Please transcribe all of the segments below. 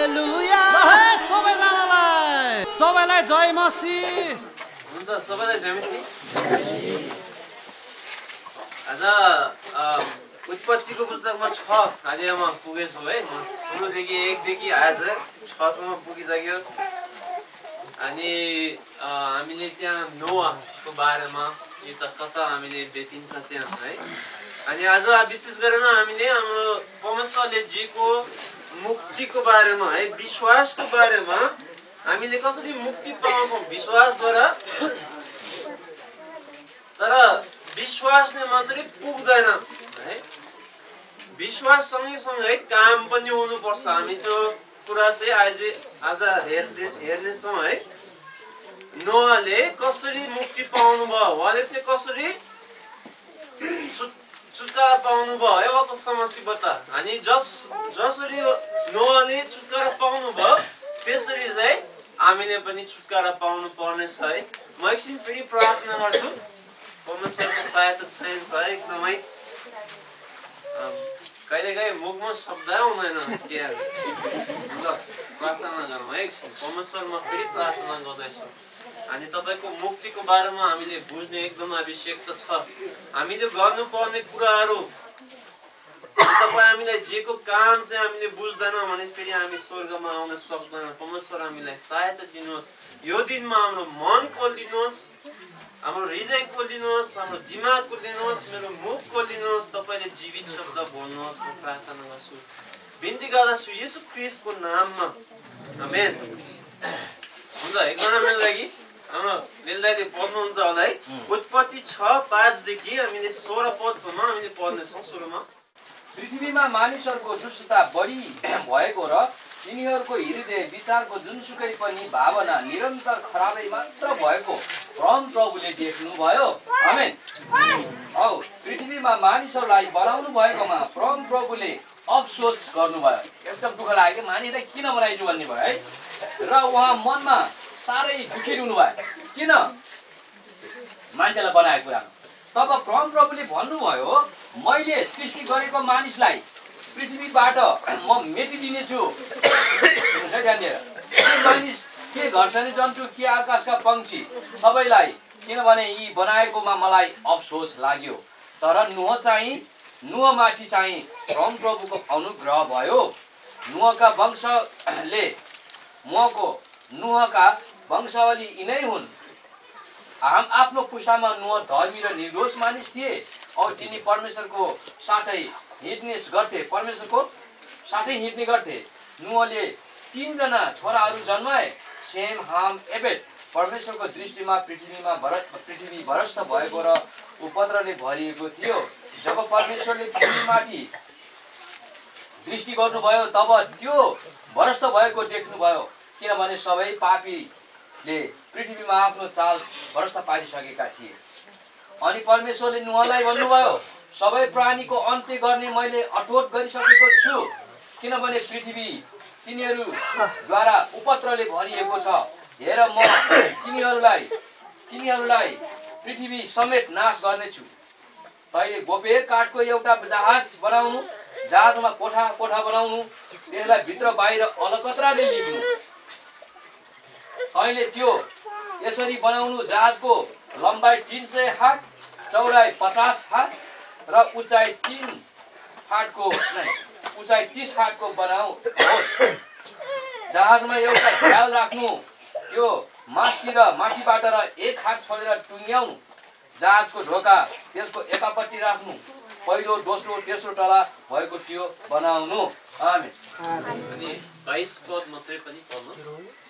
हालेलुया सबैलाई जय मसीह हुन्छ सबैलाई जय मसीह आज उत्पत्तिको पुस्तकमा 6 आदिमा पुगेछु है म सुरुदेखि 1 देखि आज 6 सम्म पुगिसक्यो अनि हामीले त्यहाँ नोआको बारेमा यो त कता हामीले भेटिन्छ त्यहाँ है अनि आज विशेष गरेर हामीले हाम्रो परमेश्वरले दिएको मुक्तिको बारेमा है विश्वासको बारेमा हामीले कसरी मुक्ति पाउँछौँ विश्वासद्वारा तर विश्वासले मात्रै पुग्दैन है विश्वास सँगै काम पनि हुनुपर्छ हामी त्यो कुरा चाहिँ आज हेर्नेछौँ है नोआले कसरी मुक्ति पाउनु भयो उहाँले चाहिँ कसरी छुटकारा पाउनु भयो है उहाँको समस्याबाट अनि जसरी नोआले छुटकारा पाउनु भयो त्यसरी चाहिँ हामीले पनि छुटकारा पाउनु पर्नेछ है म एकछिन फेरि प्रार्थना गर्छु परमेश्वरको सहायता चाहिन्छ है एकदमै कहिलेकाहीँ मुखमा शब्द आउँदैन के ल प्रार्थना गरौँ है एकछिन परमेश्वरमा फेरि प्रार्थना गर्दैछु अनि तपाईँको मुक्तिको बारेमा हामीले बुझ्ने एकदम आवश्यकता छ हामीले गर्नुपर्ने कुराहरू तपाईँ हामीलाई जेको काम चाहिँ हामीले बुझ्दैनौँ भने फेरि हामी स्वर्गमा आउन सक्दैनौँ परमेश्वर हामीलाई सहायता दिनुहोस् यो दिनमा हाम्रो मन खोलिदिनुहोस् हाम्रो हृदय खोलिदिनुहोस् हाम्रो दिमाग खोलिदिनुहोस् मेरो मुख खोलिदिनुहोस् तपाईँले जीवित शब्द बोल्नुहोस् म प्रार्थना गर्छु बिन्ती गर्दछु येशू ख्रीष्टको नाममा आमेन हुन्छ एकजना मेरो लागि हाम्रो बेलदाइले पढ्नुहुन्छ होला है उत्पत्ति 6:5 देखि हामीले 16 पदसम्म हामीले पढ्नेछौँ सुरुमा पृथ्वीमा मानिसहरूको दुष्टता बढी भएको र तिनीहरूको हृदय विचारको जुनसुकै पनि भावना निरन्तर खराबै मात्र भएको परमप्रभुले देख्नुभयो आमेन पृथ्वीमा मानिसहरूलाई बनाउनु भएकोमा परमप्रभुले अफसोस गर्नुभयो एकदम दुःख लाग्यो मानिसलाई किन बनाइछु भन्ने भयो है र उहाँ मनमा साह्रै दुखिरहनु भयो किन मान्छेलाई बनाएको कुरामा तब परमप्रभुले भन्नुभयो मैले सृष्टि गरेको मानिसलाई पृथ्वीबाट म मेटिदिनेछु ध्यान दिएर के मानिस के घरसनी जन्तु के आकाशका पंक्षी सबैलाई किनभने यी बनाएकोमा मलाई अफसोस लाग्यो तर नुहमाथि चाहिँ परमप्रभुको अनुग्रह भयो नुहका वंशावली यिनै हुन् आफ्नो पुस्तामा नुह धर्मी र निर्दोष मानिस थिए और तिनी परमेश्वरको साथै हिँड्ने गर्थे नुहले 3 जना छोराहरू जन्माए सेम हाम एबेद परमेश्वरको दृष्टिमा पृथ्वी भ्रष्ट भएको र उपद्रवले भरिएको थियो जब परमेश्वरले पृथ्वीमाथि दृष्टि गर्नुभयो तब त्यो भ्रष्ट भएको देख्नुभयो किनभने सबै पापीले पृथ्वीमा आफ्नो चाल भ्रष्ट पारिसकेका थिए अनि परमेश्वरले नुहलाई भन्नुभयो सबै प्राणीको अन्त्य गर्ने मैले अठोट गरिसकेको छु किनभने पृथ्वी तिनीहरूद्वारा उपद्रवले भरिएको छ हेर म तिनीहरूलाई पृथ्वी समेत नाश गर्नेछु तैले गोपेर काठको एउटा जहाजमा कोठा बनाउनु त्यसलाई भित्र बाहिर अलकत्राले लिनु तैले त्यो यसरी बनाउनु जहाजको लम्बाइ 300 हात चौडाइ 50 हात र उचाइ 30 हातको बनाऊ जहाजमा एउटा ख्याल राख्नु त्यो माथिबाट र 1 हात छोडेर टुङ्ग्याउनु जहाजको ढोका त्यसको एकापट्टि राख्नु पहिलो दोस्रो तेस्रो तला भएको त्यो बनाउनु आमेन अनि 22 पद मात्रै पनि पढ्नुस्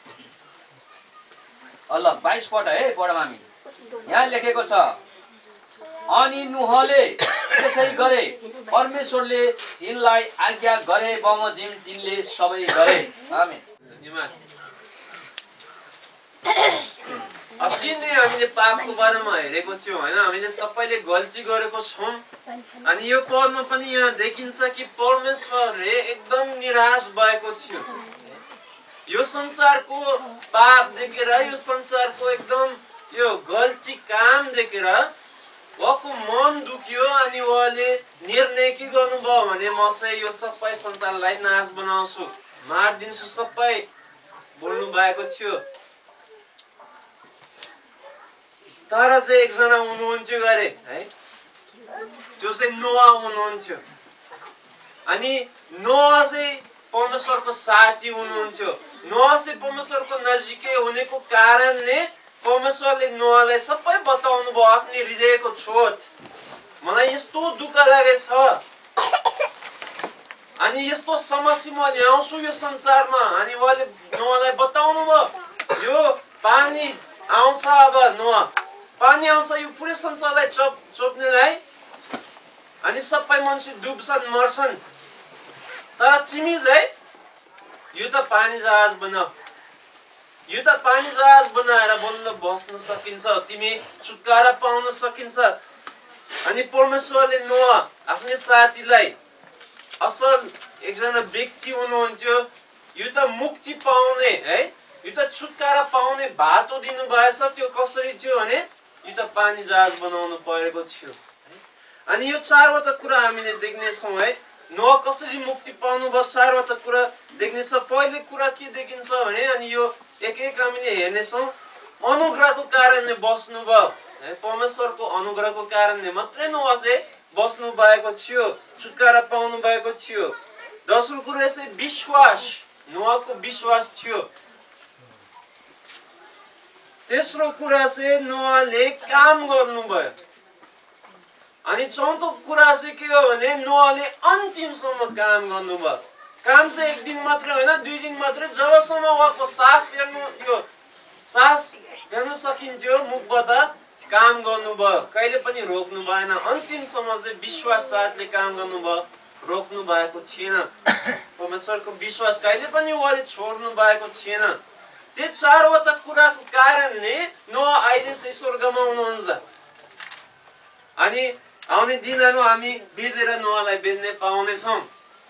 अल्ल 22 पद है पढौँ हामी यहाँ लेखेको छ अनि नुहले त्यसै गरे परमेश्वरले तिनलाई आज्ञा गरे बमोजिम तिनले सबै गरे आमेन धन्यवाद अस्ति नै हामीले पापको बारेमा हेरेको थियौँ हैन हामीले सबैले गल्ती गरेको छौँ अनि यो पदमा पनि यहाँ देखिन्छ कि परमेश्वरले एकदम निराश भएको थियो यो संसारको पाप देखेर यो संसारको एकदम यो गल्ती काम देखेर उहाँको मन दुख्यो अनि उहाँले निर्णय के गर्नुभयो भने म चाहिँ यो सबै संसारलाई नाश बनाउँछु मारिदिन्छु सबै बोल्नु भएको थियो। तर चाहिँ एकजना हुनुहुन्थ्यो गरे है, जो चाहिँ नोआ हुनुहुन्थ्यो। अनि नोआ चाहिँ परमेश्वरको साथी हुनुहुन्थ्यो। नोआ चाहिँ परमेश्वरको नजिकै हुनेको कारणले परमेश्वरले नोआलाई सबै बताउनु भयो, आफ्नो हृदयको छोट। मलाई यस्तो दुःख लागेछ अनि यस्तो समस्या म ल्याउँछु यो संसारमा। अनि उहाँले नोआलाई बताउनु भयो, यो पानी आउँछ, अब नोआ पानी आउँछ यो पुरै संसारलाई चोप्नेलाई, अनि सबै मान्छे डुब्छन्, मर्छन्। तर तिमी चाहिँ यो त पानी जहाज बनाऊ, यो त पानी जहाज बनाएर बल्ल बस्न सकिन्छ, तिमी छुटकारा पाउन सकिन्छ। अनि परमेश्वरले नोआ आफ्नै साथीलाई, असल एकजना व्यक्ति हुनुहुन्थ्यो, यो त मुक्ति पाउने है, यो त छुटकारा पाउने बाटो दिनुभएछ। त्यो कसरी थियो भने यो त पानी जहाज बनाउनु परेको थियो। अनि यो चारवटा कुरा हामीले देख्नेछौँ है, नोआ कसरी मुक्ति पाउनु भयो, चारवटा कुरा देख्नेछ। पहिलो कुरा के देखिन्छ भने, अनि यो एक एक हामीले हेर्नेछौँ, अनुग्रहको कारणले बस्नु भयो है। परमेश्वरको अनुग्रहको कारणले मात्रै नोआ चाहिँ बस्नु भएको थियो, छुटकारा पाउनु भएको थियो। दोस्रो कुरा चाहिँ विश्वास, नोआको विश्वास थियो। तेस्रो कुरा चाहिँ नोआले काम गर्नुभयो। अनि चौथो कुरा चाहिँ के हो भने नोआले अन्तिमसम्म काम गर्नुभयो। काम चाहिँ एक दिन मात्रै होइन, 2 दिन मात्रै, जबसम्म उहाँको सास फेर्न सकिन्थ्यो मुखबाट काम गर्नुभयो, कहिले पनि रोक्नु भएन। अन्तिमसम्म चाहिँ विश्वास साथले काम गर्नुभयो, रोक्नु भएको थिएन। परमेश्वरको विश्वास कहिले पनि उहाँले छोड्नु भएको थिएन। त्यो चारवटा कुराको कारणले नोआ अहिले चाहिँ स्वर्गमा हुनुहुन्छ। अनि आउने दिनहरू हामी बितेर नोआलाई बेच्ने पाउनेछौँ।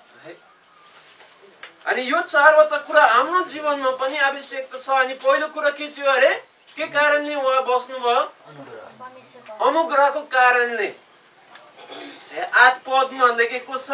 अनि यो चारवटा कुरा हाम्रो जीवनमा पनि आवश्यकता छ। अनि पहिलो कुरा के थियो अरे, के कारणले उहाँ बस्नुभयो? अनुग्रहको कारणले। 8 पदमा लेखेको छ,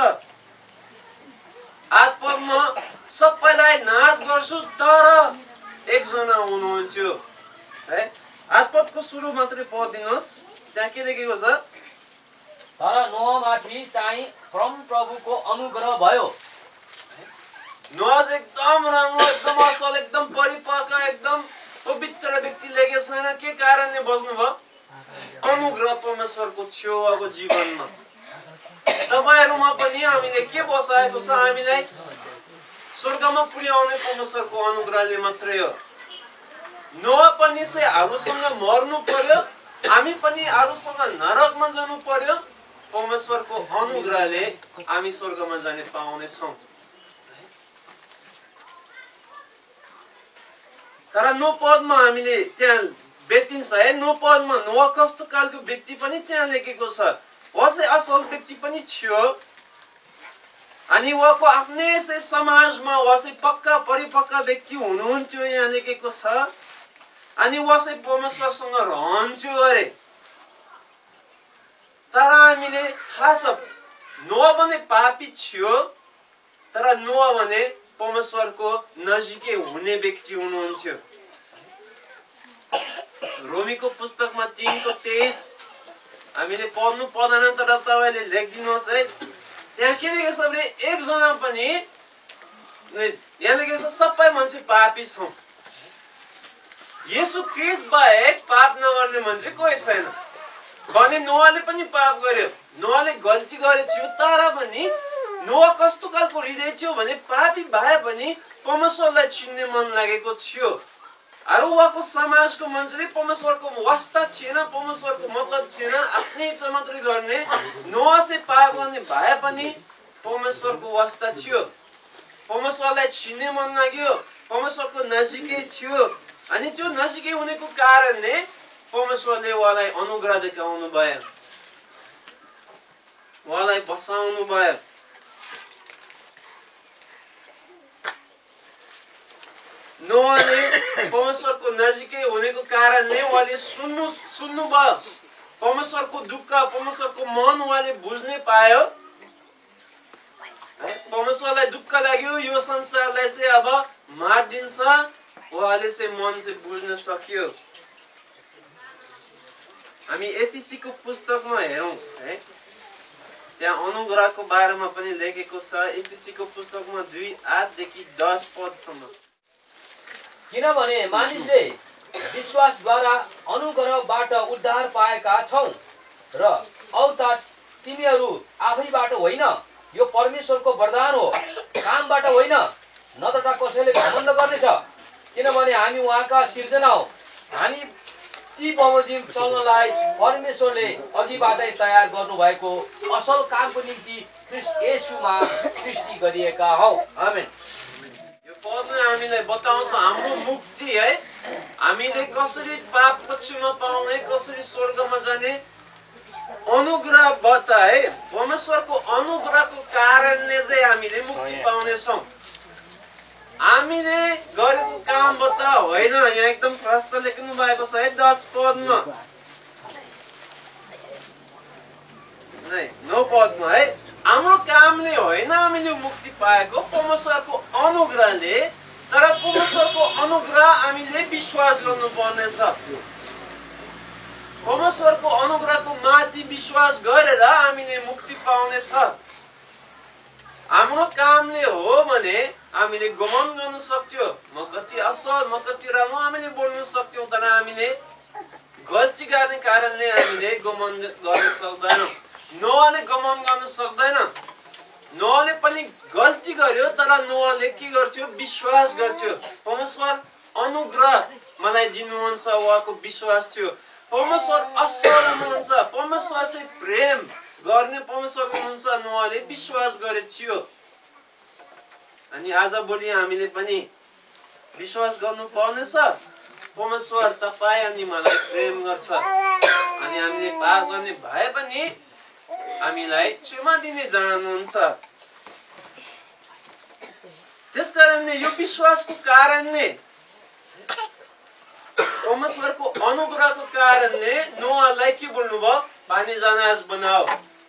8 पदमा सबैलाई नाश गर्छु तर एकजना हुनुहुन्थ्यो है। 8 पदको सुरु मात्रै पढिदिनुहोस्, त्यहाँ के लेखेको छ? तर नोआमाथि चाहिँ परम प्रभुको अनुग्रह भयो। नोआ चाहिँ एकदम राम्रो, एकदम असल, एकदम परिपक्व, एकदम पवित्र व्यक्ति लेखेको छैन। के कारणले बस्नुभयो? अनुग्रह परमेश्वरको थियो उहाँको जीवनमा। तपाईहरुमा पनि हामीले के बसाएको छ? हामीलाई स्वर्गमा पुर्याउने परमेश्वरको अनुग्रहले मात्रै हो। नोआ पनि चाहिँ अरूसँग मर्नु पर्यो, हामी पनि अरूसँग नरकमा जानु पर्यो। परमेश्वरको अनुग्रहले हामी स्वर्गमा जाने पाउने छौं। तर 9 पदमा हामीले त्यहाँ भेटिन्छ है। 9 पदमा नोआ कस्तो खालको व्यक्ति पनि त्यहाँ लेखेको छ। उहाँ चाहिँ असल व्यक्ति पनि थियो। अनि उहाँको आफ्नै चाहिँ समाजमा उहाँ चाहिँ पक्का परिपक्व व्यक्ति हुनुहुन्थ्यो, यहाँ लेखेको छ। अनि उहाँ चाहिँ परमेश्वरसँग रहन्थ्यो अरे। तर हामीले थाहा छ, नोआ भने पापी थियो, तर नोआ भने परमेश्वरको नजिकै हुने व्यक्ति हुनुहुन्थ्यो। रोमीको पुस्तकमा 3:23 हामीले पढ्नु पर्दैन, तर तपाईले लेखिदिनुहोस् है। त्यहाँ के लेखेको छ भने एकजना पनि, यहाँ लेखेको छ सबै मान्छे पापी छौं, येशू ख्रीष्ट बाहेक पाप नगर्ने मान्छे कोही छैन भने। नोआले पनि पाप गर्यो, नोआले गल्ती गरेको थियो। तर पनि नोआ कस्तो खालको हृदय थियो भने पापी भए पनि परमेश्वरलाई चिन्ने मन लागेको थियो। अरू उहाँको समाजको मान्छेले परमेश्वरको वास्ता थिएन, परमेश्वरको मतलब थिएन, आफ्नै इच्छा मात्रै गर्ने। नोआ चाहिँ पाप गर्ने भए पनि परमेश्वरको वास्ता थियो, परमेश्वरलाई चिन्ने मन लाग्यो, परमेश्वरको नजिकै थियो। अनि त्यो नजिकै हुनेको कारणले परमेश्वरले उहाँलाई अनुग्रह देखाउनु भयो, उहाँलाई बचाउनु भयो। नोआले परमेश्वरको नजिकै हुनेको कारणले उहाँले सुन्नु भयो, परमेश्वरको दुःख, परमेश्वरको मन उहाँले बुझ्नै पायो। परमेश्वरलाई दुःख लाग्यो यो संसारलाई चाहिँ अब मारिदिन्छ उहाँले चाहिँ मन चाहिँ बुझ्न सक्यो। हामी एफिसीको पुस्तकमा हेरौँ है, त्यहाँ अनुग्रहको बारेमा पनि लेखेको छ। एफिसीको पुस्तकमा 2:8-10 पदसम्म। किनभने मानिसले विश्वासद्वारा अनुग्रहबाट उद्धार पाएका छौँ र औ त तिमीहरू आफैबाट होइन, यो परमेश्वरको वरदान हो, कामबाट होइन, नत्र कसैले घमण्ड गर्नेछ। किनभने हामी उहाँका सिर्जना हौ, हामी ती बमोजिम चल्नलाई परमेश्वरले अघिबाटै तयार गर्नुभएको असल कामको निम्ति ख्रीष्ट येशूमा सृष्टि गरिएका हौ। आमेन। यो पदले हामीलाई बताउँछ हाम्रो मुक्ति है, हामीले कसरी पापको क्षमा पाउने, कसरी स्वर्गमा जाने, अनुग्रहबाट है, परमेश्वरको अनुग्रहको कारणले चाहिँ हामीले मुक्ति पाउनेछौँ। हामीले गरेको कामबाट होइन। यहाँ एकदम प्रश्न लेख्नु भएको छ है 10 पदमा, 9 पदमा है। हाम्रो कामले होइन हामीले मुक्ति पाएको, परमेश्वरको अनुग्रहले। तर परमेश्वरको अनुग्रह हामीले विश्वास गर्नुपर्नेछ। परमेश्वरको अनुग्रहको माथि विश्वास गरेर हामीले मुक्ति पाउनेछ। हाम्रो कामले हो भने हामीले गमन गर्न सक्थ्यो, म कति असल, म कति राम्रो हामीले बोल्न सक्थ्यौँ। तर हामीले गल्ती गर्ने कारणले हामीले गमन गर्न सक्दैनौँ। नोआले गमन गर्न सक्दैन। नोआले पनि गल्ती गर्यो, तर नोआले के गर्थ्यो? विश्वास गर्थ्यो। परमेश्वर अनुग्रह मलाई दिनुहुन्छ, उहाँको विश्वास थियो। परमेश्वर असल हुनुहुन्छ, परमेश्वर चाहिँ प्रेम गर्ने परमेश्वर हुनुहुन्छ, नोआले विश्वास गरेको थियो। अनि आजभोलि हामीले पनि विश्वास गर्नु पर्नेछ, परमेश्वर तपाईँ अनि मलाई प्रेम गर्छ। अनि हामीले पाप गर्ने भए पनि हामीलाई क्षमा दिने जानुहुन्छ। त्यसकारणले यो विश्वासको कारणले, परमेश्वरको अनुग्रहको कारणले नोआलाई के बोल्नुभयो? पानी जहाज बनाओ।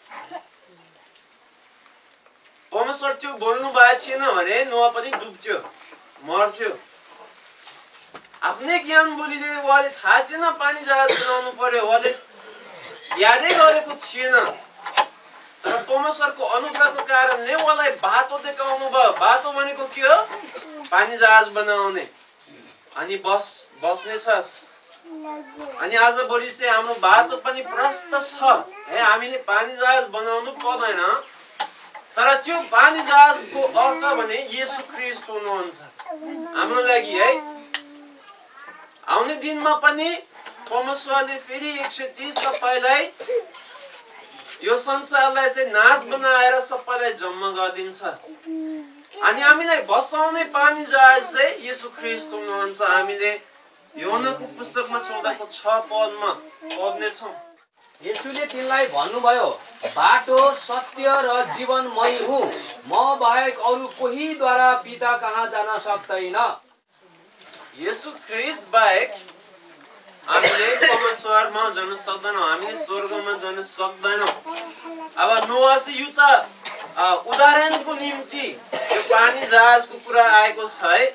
परमेश्वर त्यो बोल्नु भएको थिएन भने नोआ पनि डुब्थ्यो, मर्थ्यो। आफ्नै ज्ञान बोलीले उहाँले थाहा थिएन पानी जहाज बनाउनु पर्यो, उहाँले यादै गरेको थिएन। तर परमेश्वरको अनुग्रहको कारणले उहाँलाई बाटो देखाउनु भयो। बाटो भनेको के हो? पानी जहाज बनाउने। अनि बस्ने छस्। अनि आजभोलि चाहिँ हाम्रो बाटो पनि प्रशस्त छ है, हामीले पानी जहाज बनाउनु पर्दैन। तर त्यो पानी जहाजको अर्थ भने येशू ख्रीष्ट हुनुहुन्छ हाम्रो लागि है। आउने दिनमा पनि परमेश्वरले फेरि 130 सबैलाई यो संसारलाई चाहिँ नाच बनाएर सबैलाई जम्मा गरिदिन्छ। अनि हामीलाई बसाउने पानी जहाज चाहिँ येशू ख्रीष्ट हुनुहुन्छ। हामीले योनाको पुस्तकमा 14:6 पदमा पढ्नेछौँ। येशूले तिनलाई भन्नुभयो, बाटो, सत्य र जीवन मै हुँ, म बाहेक अरू कोहीद्वारा पिता कहाँ जान सक्दैन। येशू ख्रीष्ट बाहेक हामीले परमेश्वरमा जान सक्दैनौँ, हामीले स्वर्गमा जान सक्दैनौँ। अब नोआ चाहिँ यो त उदाहरणको निम्ति यो पानी जहाजको कुरा आएको छ है।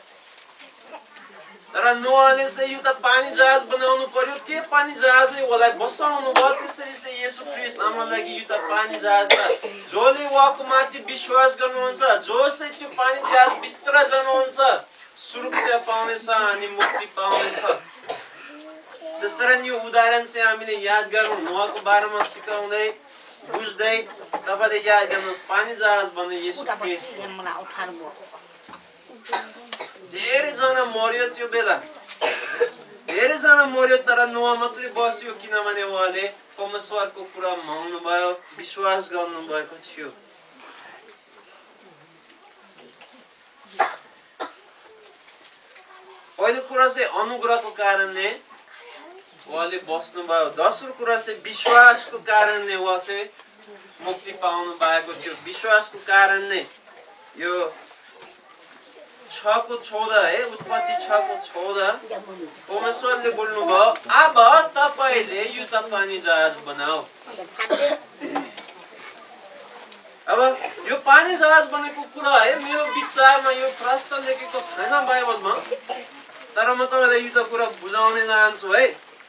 तर नोआले चाहिँ यो त पानी जहाज बनाउनु पर्यो, त्यो पानी जहाजले उहाँलाई बसाउनु भयो। त्यसरी चाहिँ येशू ख्रीष्ट हाम्रो लागि यो त पानी जहाज छ। जसले उहाँको माथि विश्वास गर्नुहुन्छ, जो चाहिँ त्यो पानी जहाज भित्र जानुहुन्छ, सुरक्षा पाउनेछ अनि मुक्ति पाउनेछ। त्यसकारण यो उदाहरण चाहिँ हामीले याद गरौँ। नोआको बारेमा सिकाउँदै बुझ्दै तपाईँले याद गर्नुहोस्, पानी जहाज भने येशू ख्रीष्ट। धेरैजना मर्यो त्यो बेला, धेरैजना मर्यो। तर नोआ मात्रै बस्यो, किनभने उहाँले परमेश्वरको कुरा मान्नुभयो, विश्वास गर्नुभएको थियो। पहिलो कुरा चाहिँ अनुग्रहको कारणले उहाँले बस्नुभयो। दोस्रो कुरा चाहिँ विश्वासको कारणले उहाँ चाहिँ मुक्ति पाउनु भएको थियो। विश्वासको कारणले यो 6:14 है, उत्पत्ति 6:14 परमेश्वरले बोल्नुभयो, अब तपाईँले यो त पानी जहाज बनाऊ। अब यो पानी जहाज बनेको कुरा है मेरो विचारमा यो प्रश्न लेखेको छैन बाइबलमा तर म तपाईलाई यो त कुरा बुझाउन चाहन्छु है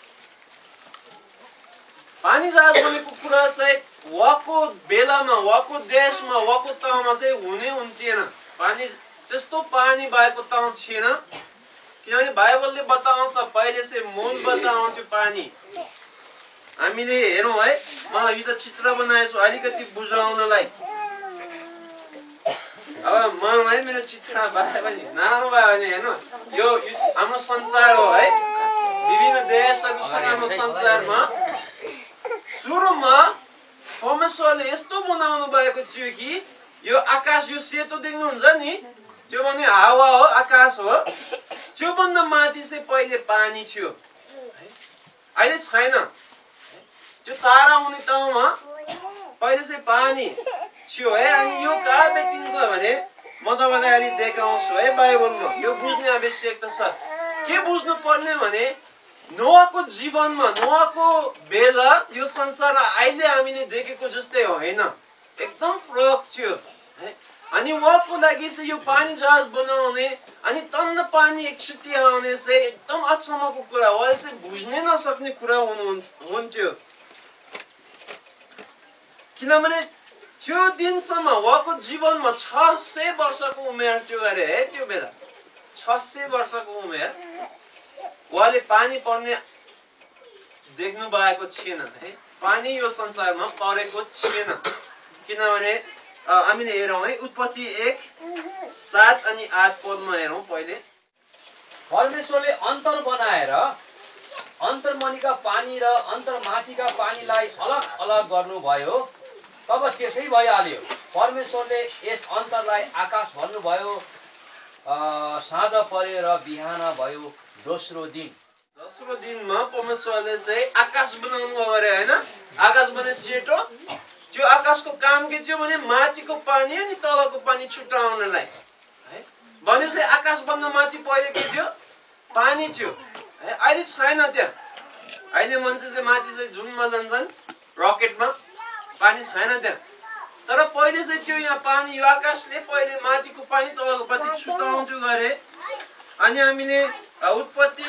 पानी जहाज बनेको कुरा चाहिँ वको बेलामा वको देशमा वको ठाउँमा चाहिँ हुने हुन्थेन पानी त्यस्तो पानी भएको ठाउँ थिएन किनभने बाइबलले बताउँछ पहिले चाहिँ मूल बताउँछ पानी हामीले हेरौँ है मलाई यो त चित्र बनाएछु अलिकति बुझाउनलाई अब मलाई मेरो चित्र भए पनि नराम्रो भयो भने हेर्नु यो हाम्रो संसार हो है विभिन्न देशहरू छन् हाम्रो संसारमा सुरुमा परमेश्वरले यस्तो बनाउनु भएको थियो कि यो आकाश यो सेतो देख्नुहुन्छ नि त्यो भने हावा हो आकाश हो त्योभन्दा माथि चाहिँ पहिले पानी थियो अहिले छैन त्यो तारा हुने ठाउँमा पहिले चाहिँ पानी थियो है अनि यो कहाँ भेटिन्छ भने म तपाईँलाई अलि देखाउँछु है बाइबलमा यो बुझ्ने आवश्यकता छ के बुझ्नु पर्ने भने नोआको जीवनमा नोआको बेला यो संसार अहिले हामीले देखेको जस्तै होइन एकदम फरक थियो है अनि उहाँको लागि चाहिँ यो पानी जहाज बनाउने अनि तन्न पानी एकचोटि आउने चाहिँ एकदम अचम्मको कुरा उहाँले चाहिँ बुझ्नै नसक्ने कुरा हुन्थ्यो किनभने त्यो दिनसम्म उहाँको जीवनमा 600 वर्षको उमेर थियो अरे है त्यो बेला 600 वर्षको उमेर उहाँले पानी पर्ने देख्नु भएको थिएन है पानी यो संसारमा परेको थिएन किनभने हामीले हेरौँ है उत्पत्ति 1:7 अनि 8 पदमा हेरौँ पहिले परमेश्वरले अन्तर बनाएर अन्तर्मनिका पानी र अन्तर्माथिका पानीलाई अलग अलग गर्नुभयो तब त्यसै भइहाल्यो परमेश्वरले यस अन्तरलाई आकाश भन्नुभयो साँझ पर्यो र बिहान भयो दोस्रो दिनमा परमेश्वरले चाहिँ आकाश बनाउनु भयो अरे हैन आकाश भने सेतो त्यो आकाशको काम के थियो भने माथिको पानी अनि तलको पानी छुटाउनलाई है भने चाहिँ आकाश भन्दा माथि पहिले के थियो पानी थियो है अहिले छैन त्यहाँ अहिले मान्छे चाहिँ माथि चाहिँ जुनमा जान्छन् रकेटमा पानी छैन त्यहाँ तर पहिले चाहिँ थियो यहाँ पानी यो आकाशले पहिले माथिको पानी तलको पानी छुटाउँथ्यो गरे अनि हामीले उत्पत्ति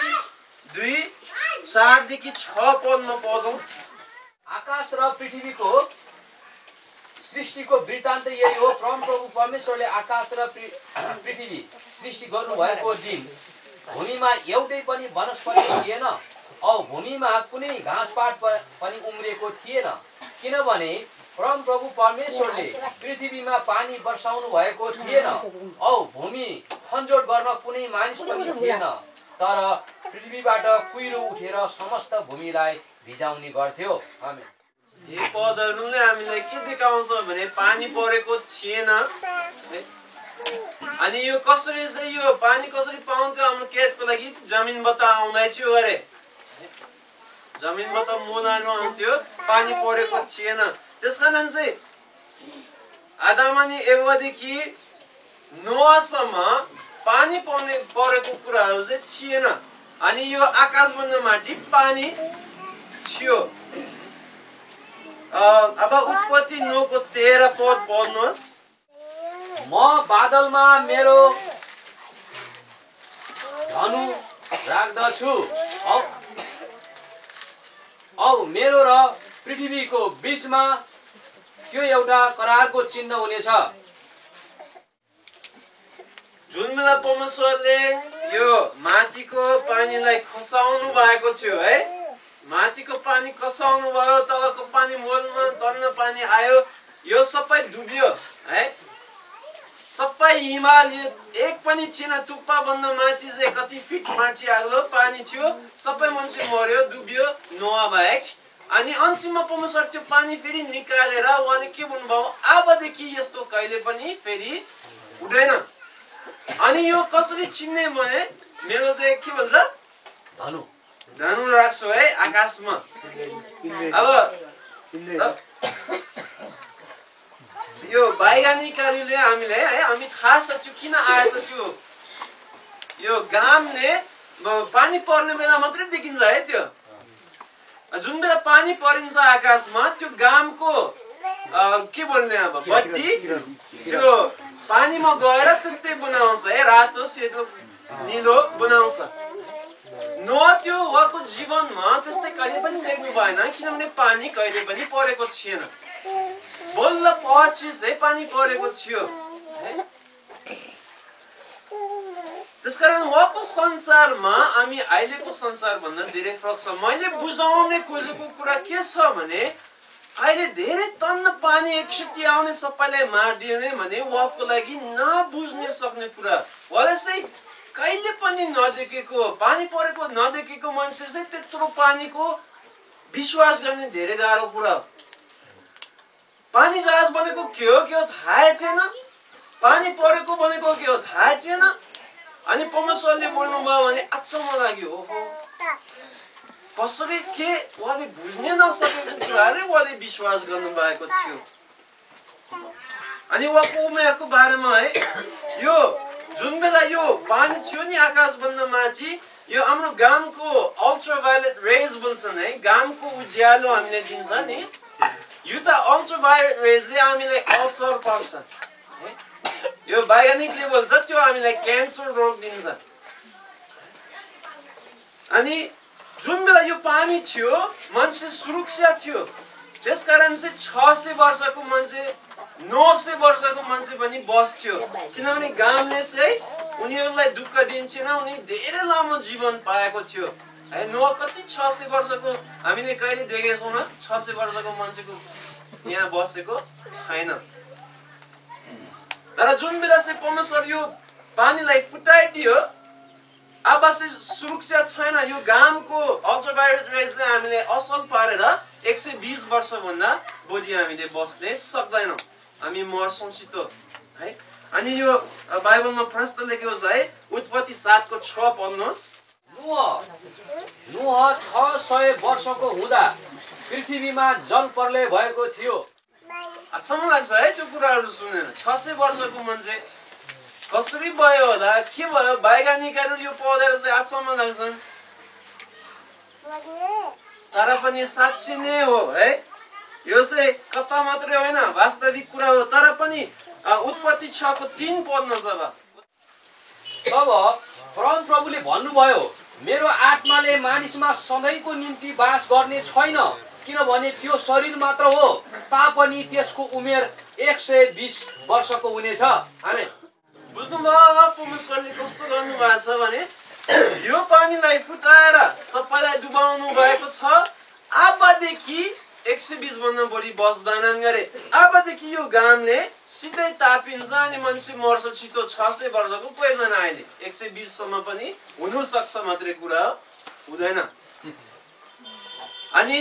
2:4 देखि 6 पदमा पढौँ आकाश र पृथ्वीको सृष्टिको वृत्तान्त यही हो परमप्रभु परमेश्वरले आकाश र पृथ्वी सृष्टि गर्नुभएको दिन भूमिमा एउटै पनि वनस्पति थिएन औ भूमिमा कुनै घाँसपात पनि उम्रेको थिएन किनभने परमप्रभु परमेश्वरले पृथ्वीमा पानी वर्षाउनु भएको थिएन औ भूमि खनजोड गर्न कुनै मानिस पनि थिएन तर पृथ्वीबाट कुहिरो उठेर समस्त भूमिलाई भिजाउने गर्थ्यो आमेन यो पदहरूले हामीलाई के देखाउँछ भने पानी परेको थिएन अनि यो कसरी चाहिँ यो पानी कसरी पाउँथ्यो हाम्रो खेतको लागि जमिनबाट आउँदै थियो अरे जमिनबाट मुलामा आउँथ्यो पानी परेको थिएन त्यसकारण चाहिँ आदम अनि एवादेखि नोआसम्म पानी परेको कुराहरू चाहिँ थिएन अनि यो आकाशभन्दा माथि पानी थियो अब उत्पत्ति 9:13 पद पढ्नुहोस् म बादलमा मेरो धनु राख्दछु औ मेरो र पृथ्वीको बीचमा त्यो एउटा करारको चिन्ह हुनेछ जुन बेला परमेश्वरले यो माथिको पानीलाई खसाउनु भएको थियो है माथिको पानी खसाउनु भयो तलको पानी मोलमा तन्न पानी आयो यो सबै डुब्यो है सबै हिमाल एक पनि थिएन टुप्पा भन्दा माथि चाहिँ कति फिट माथि आग्लो पानी थियो सबै मान्छे मर्यो डुब्यो नोआ बाहेक अनि अन्तिममा परमेश्वर त्यो पानी फेरि निकालेर उहाँले के भन्नुभयो अबदेखि यस्तो कहिले पनि फेरि हुँदैन अनि यो कसरी चिन्ने भने मेरो चाहिँ के भन्छ धनु राख्छु है आकाशमा अब यो वैज्ञानिकहरूले हामीले है हामी थाहा छ त्यो किन आएछ त्यो यो घामले पानी पर्ने बेला मात्रै देखिन्छ है त्यो जुन बेला पानी परिन्छ आकाशमा त्यो घामको के बोल्ने अब बत्ती त्यो पानीमा गएर त्यस्तै बनाउँछ है रातो सेतो निलो बनाउँछ नोआ त्यो उहाँको जीवनमा त्यस्तै कहिले पनि देख्नु भएन किनभने पानी कहिले पनि परेको थिएन बल्ल पछि चाहिँ पानी परेको थियो है त्यसकारण उहाँको संसारमा हामी अहिलेको संसारभन्दा धेरै फरक छ मैले बुझाउने खोजेको कुरा के छ भने अहिले धेरै तन्न पानी एकचोटि आउने सबैलाई मारिदिने भने उहाँको लागि नबुझ्ने सक्ने कुरा उहाँले चाहिँ कहिले पनि नदेखेको पानी परेको नदेखेको मान्छे चाहिँ त्यत्रो पानीको विश्वास गर्ने धेरै गाह्रो कुरा हो पानी जहाज बनेको के हो थाहै छैन पानी परेको बनेको के हो थाहै छैन अनि परमेश्वरले बोल्नुभयो भने अचम्म लाग्यो ओहो कसरी के उहाँले बुझ्नै नसकेको कुराहरू उहाँले विश्वास गर्नुभएको थियो अनि उहाँको उमेरको बारेमा है यो जुन बेला यो पानी थियो नि आकाशभन्दा माथि यो हाम्रो घामको अल्ट्राभायोलेट रेज भन्छन् है घामको उज्यालो हामीले दिन्छ नि यो त अल्ट्राभायोलेट रेजले हामीलाई अल्सर पर्छ है यो वैज्ञानिकले भन्छ त्यो हामीलाई क्यान्सर रोग दिन्छ अनि जुन बेला यो पानी थियो मान्छे सुरक्षा थियो त्यसकारण चाहिँ 600 वर्षको मान्छे 900 वर्षको मान्छे पनि बस्थ्यो किनभने घामले चाहिँ उनीहरूलाई दुःख दिन्थेन उनी धेरै लामो जीवन पाएको थियो है नो कति 600 वर्षको हामीले कहिले देखेछौँ न 600 वर्षको मान्छेको यहाँ बसेको छैन तर जुन बेला चाहिँ परमेश्वर यो पानीलाई फुटाइदियो अब चाहिँ सुरक्षा छैन यो घामको अल्ट्राभायोलेट रेजले हामीले असर पारेर 120 वर्षभन्दा बढी हामीले बस्नै सक्दैनौँ हामी मर्छौँ छिटो है अनि यो बाइबलमा प्रश्न लेखेको छ है उत्पत्ति 7 को 6 पढ्नुहोस् नोह 600 वर्षको हुँदा पृथ्वीमा जल प्रलय भएको थियो अचम्म लाग्छ है त्यो कुराहरू सुनेर 600 वर्षको मान्छे कसरी भयो होला के भयो वैज्ञानिकहरू यो पढेर चाहिँ अचम्म लाग्छन् तर पनि साँच्चै नै हो है यो चाहिँ कथा मात्रै होइन वास्तविक कुरा हो तर पनि उत्पत्ति 6 को 3 पढ्नुहोस् अब परमप्रभुले भन्नुभयो मेरो आत्माले मानिसमा सधैँको निम्ति बास गर्ने छैन किनभने त्यो शरीर मात्र हो तापनि त्यसको उमेर 120 वर्षको हुनेछ आमेन बुझ्नुभयो परमेश्वरले कस्तो गर्नुभएको छ भने यो पानीलाई फुटाएर सबैलाई डुबाउनु भएको छ अबदेखि 120 भन्दा बढी बस्दैनन् गरे अबदेखि यो घामले सिधै तापिन्छ अनि मान्छे मर्छ छिटो 600 वर्षको कोही छैन अहिले 120 सम्म पनि हुनु सक्छ मात्रै कुरा हुँदैन अनि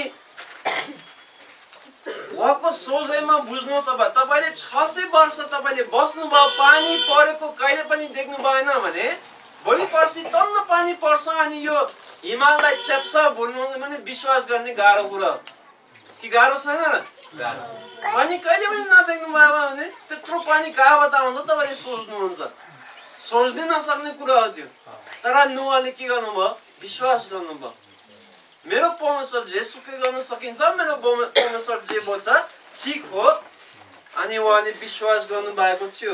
उहाँको सोझैमा बुझ्नुहोस् अब तपाईले 600 वर्ष तपाईले बस्नुभयो पानी परेको कहिले पनि देख्नु भएन भने भोलि पर्सि तन्न पानी पर्छ अनि यो हिमाललाई चेप्छ भन्नु भने विश्वास गर्ने गाह्रो कुरा कि गाह्रो छैन र पानी कहिले पनि नदेख्नु भयो भने त्यत्रो पानी कहाँबाट आउँछ तपाईले सोच्नुहुन्छ सोच्नै नसक्ने कुरा हो त्यो तर नोहले के गर्नुभयो विश्वास गर्नुभयो मेरो परमेश्वर जेसुकै गर्न सकिन्छ मेरो परमेश्वर जे बोल्छ ठिक हो अनि उहाँले विश्वास गर्नु भएको थियो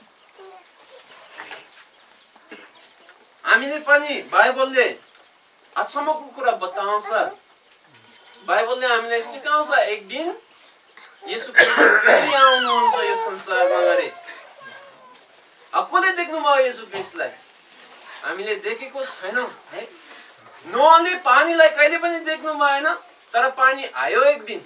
हामीले पनि बाइबलले अचम्मको कुरा बताउँछ बाइबलले हामीलाई सिकाउँछ एक दिन येशू ख्रीष्ट फेरि आउनुहुन्छ यो संसारमा गरे कसले देख्नुभयो येशू ख्रीष्टलाई हामीले देखेको छैनौँ है नोहले पानीलाई कहिले पनि देख्नु भएन तर पानी आयो एक दिन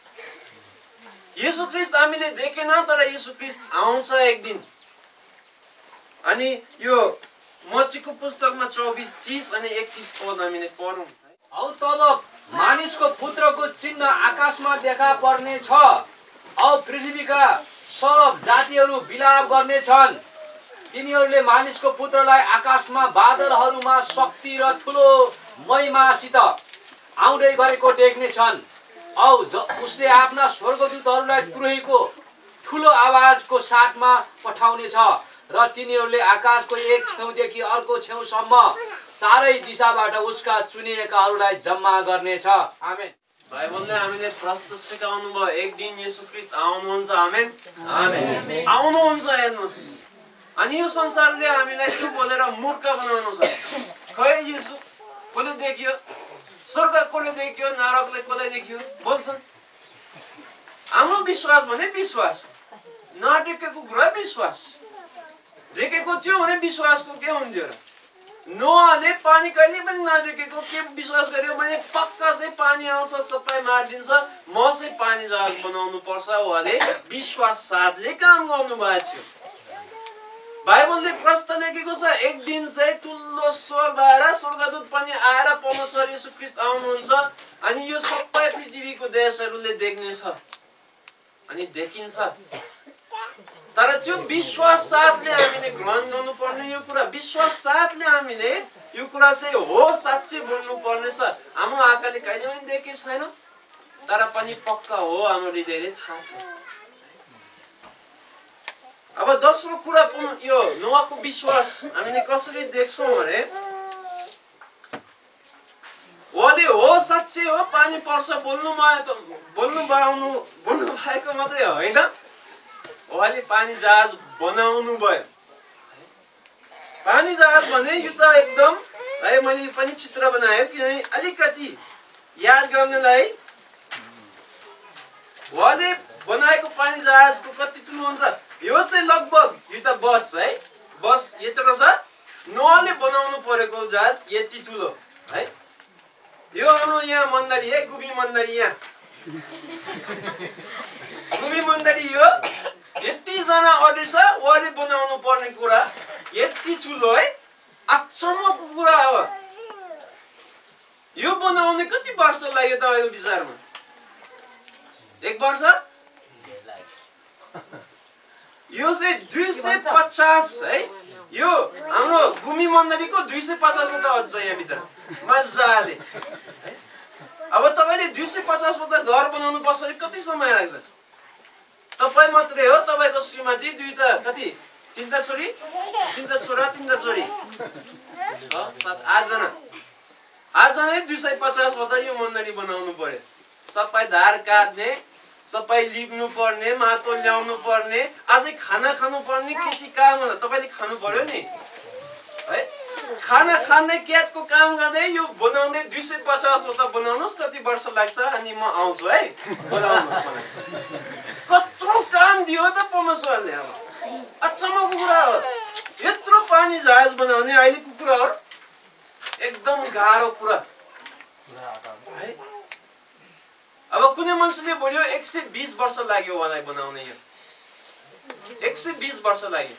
येशू ख्रीष्ट हामीले देखेन तर येशू ख्रीष्ट आउँछ एक दिन अनि यो मत्तीको पुस्तकमा 24:30 अनि 31 पद हामीले पढौँ औ तब मानिसको पुत्रको चिन्ह आकाशमा देखा पर्ने छ औ पृथ्वीका सब जातिहरू विलाप गर्ने छन् तिनीहरूले मानिसको पुत्रलाई आकाशमा बादलहरूमा शक्ति र ठुलो महिमासित आउँदै गरेको देख्ने छन् औ उसले आफ्ना स्वर्गदूतहरूलाई तुरहीको ठुलो आवाजको साथमा पठाउने छ र तिनीहरूले आकाशको एक छेउदेखि अर्को छेउसम्म चारै दिशाबाट उसका चुनिएकाहरूलाई जम्मा गर्नेछ आमेन बाइबलले हामीले प्रष्ट सिकाउनु भयो एक दिन येशू ख्रीष्ट आउनुहुन्छ आमेन आमेन आउनुहुन्छ हेर्नुस् अनि यो संसारले हामीलाई के बोलेर मूर्ख बनाउनु छ खै येशू कसले देखियो स्वर्ग कसले देखियो नरकले कसले देखियो बोल्छन् हाम्रो विश्वास भने विश्वास नदेखेको कुरा विश्वास देखेको थियो भने विश्वासको के हुन्थ्यो र नोआले पानी कहिले पनि नदेखेको के विश्वास गर्यो भने पक्का चाहिँ पानी आउँछ सबै मारिदिन्छ म चाहिँ पानी जहाज बनाउनु पर्छ उहाँले विश्वास साथले काम गर्नु भएको थियो बाइबलले प्रश्न लेखेको छ एक दिन चाहिँ ठुलो स्वर्गबाट स्वर्गदूत पनि आएर परमेश्वर येशू ख्रीष्ट आउनुहुन्छ अनि यो सबै पृथ्वीको देशहरूले देख्नेछ अनि देखिन्छ तर त्यो विश्वास साथले हामीले ग्रहण गर्नुपर्ने यो कुरा विश्वास साथले हामीले यो कुरा चाहिँ हो साँच्चै बोल्नु पर्ने छ हाम्रो आँखाले कहिले पनि देखेको छैन तर पनि पक्का हो हाम्रो हृदयले थाहा छ अब दोस्रो कुरा यो नोआको विश्वास हामीले कसरी देख्छौँ भने उहाँले हो साँच्चै हो पानी पर्छ बोल्नु भएको मात्रै होइन उहाँले पानी जहाज बनाउनु भयो पानी जहाज भने यो त एकदम है मैले पनि चित्र बनाएँ किनभने अलिकति याद गर्नलाई उहाँले बनाएको पानी जहाजको कति ठुलो हुन्छ यो चाहिँ लगभग यो त बस है बस यत्रो छ नोआले बनाउनु परेको जहाज यति ठुलो है यो हाम्रो यहाँ मण्डली है गुबी मण्डली यहाँ गुबी मण्डली यो यति जना अडे छ उहाँले बनाउनु पर्ने कुरा यति ठुलो है अचम्मको कुरा हो यो बनाउने कति वर्ष लाग्यो तपाईँको विचारमा एक वर्ष यो चाहिँ 250 है यो हाम्रो भूमि मण्डलीको 250 वटा अझ यहाँ भित्र मजाले अब तपाईँले 250 वटा घर बनाउनु पर्छ कति समय लाग्छ तपाईँ मात्रै हो तपाईँको श्रीमती दुईटा कति तीनटा छोरी तीनटा छोरा तीनटा छोरी 8 जना 250 वटा यो मण्डली बनाउनु पर्यो सबै धार काट्ने सबै लिप्नु पर्ने माटो ल्याउनु पर्ने अझै खाना खानु पर्ने केटी काम गर्दा तपाईले खानु पर्यो नि है खाना खाने क्याटको काम गर्दै यो बनाउने 250 वटा बनाउनुस् कति वर्ष लाग्छ अनि म आउँछु है बनाउनुस् मलाई कत्रो काम दियो त परमेश्वरले अब अचम्मको कुरा हो यत्रो पानी जहाज बनाउने अहिलेको कुरा हो एकदम गाह्रो कुरा है अब कुनै मान्छेले बोल्यो 120 वर्ष लाग्यो उहाँलाई बनाउने यो 120 वर्ष लाग्यो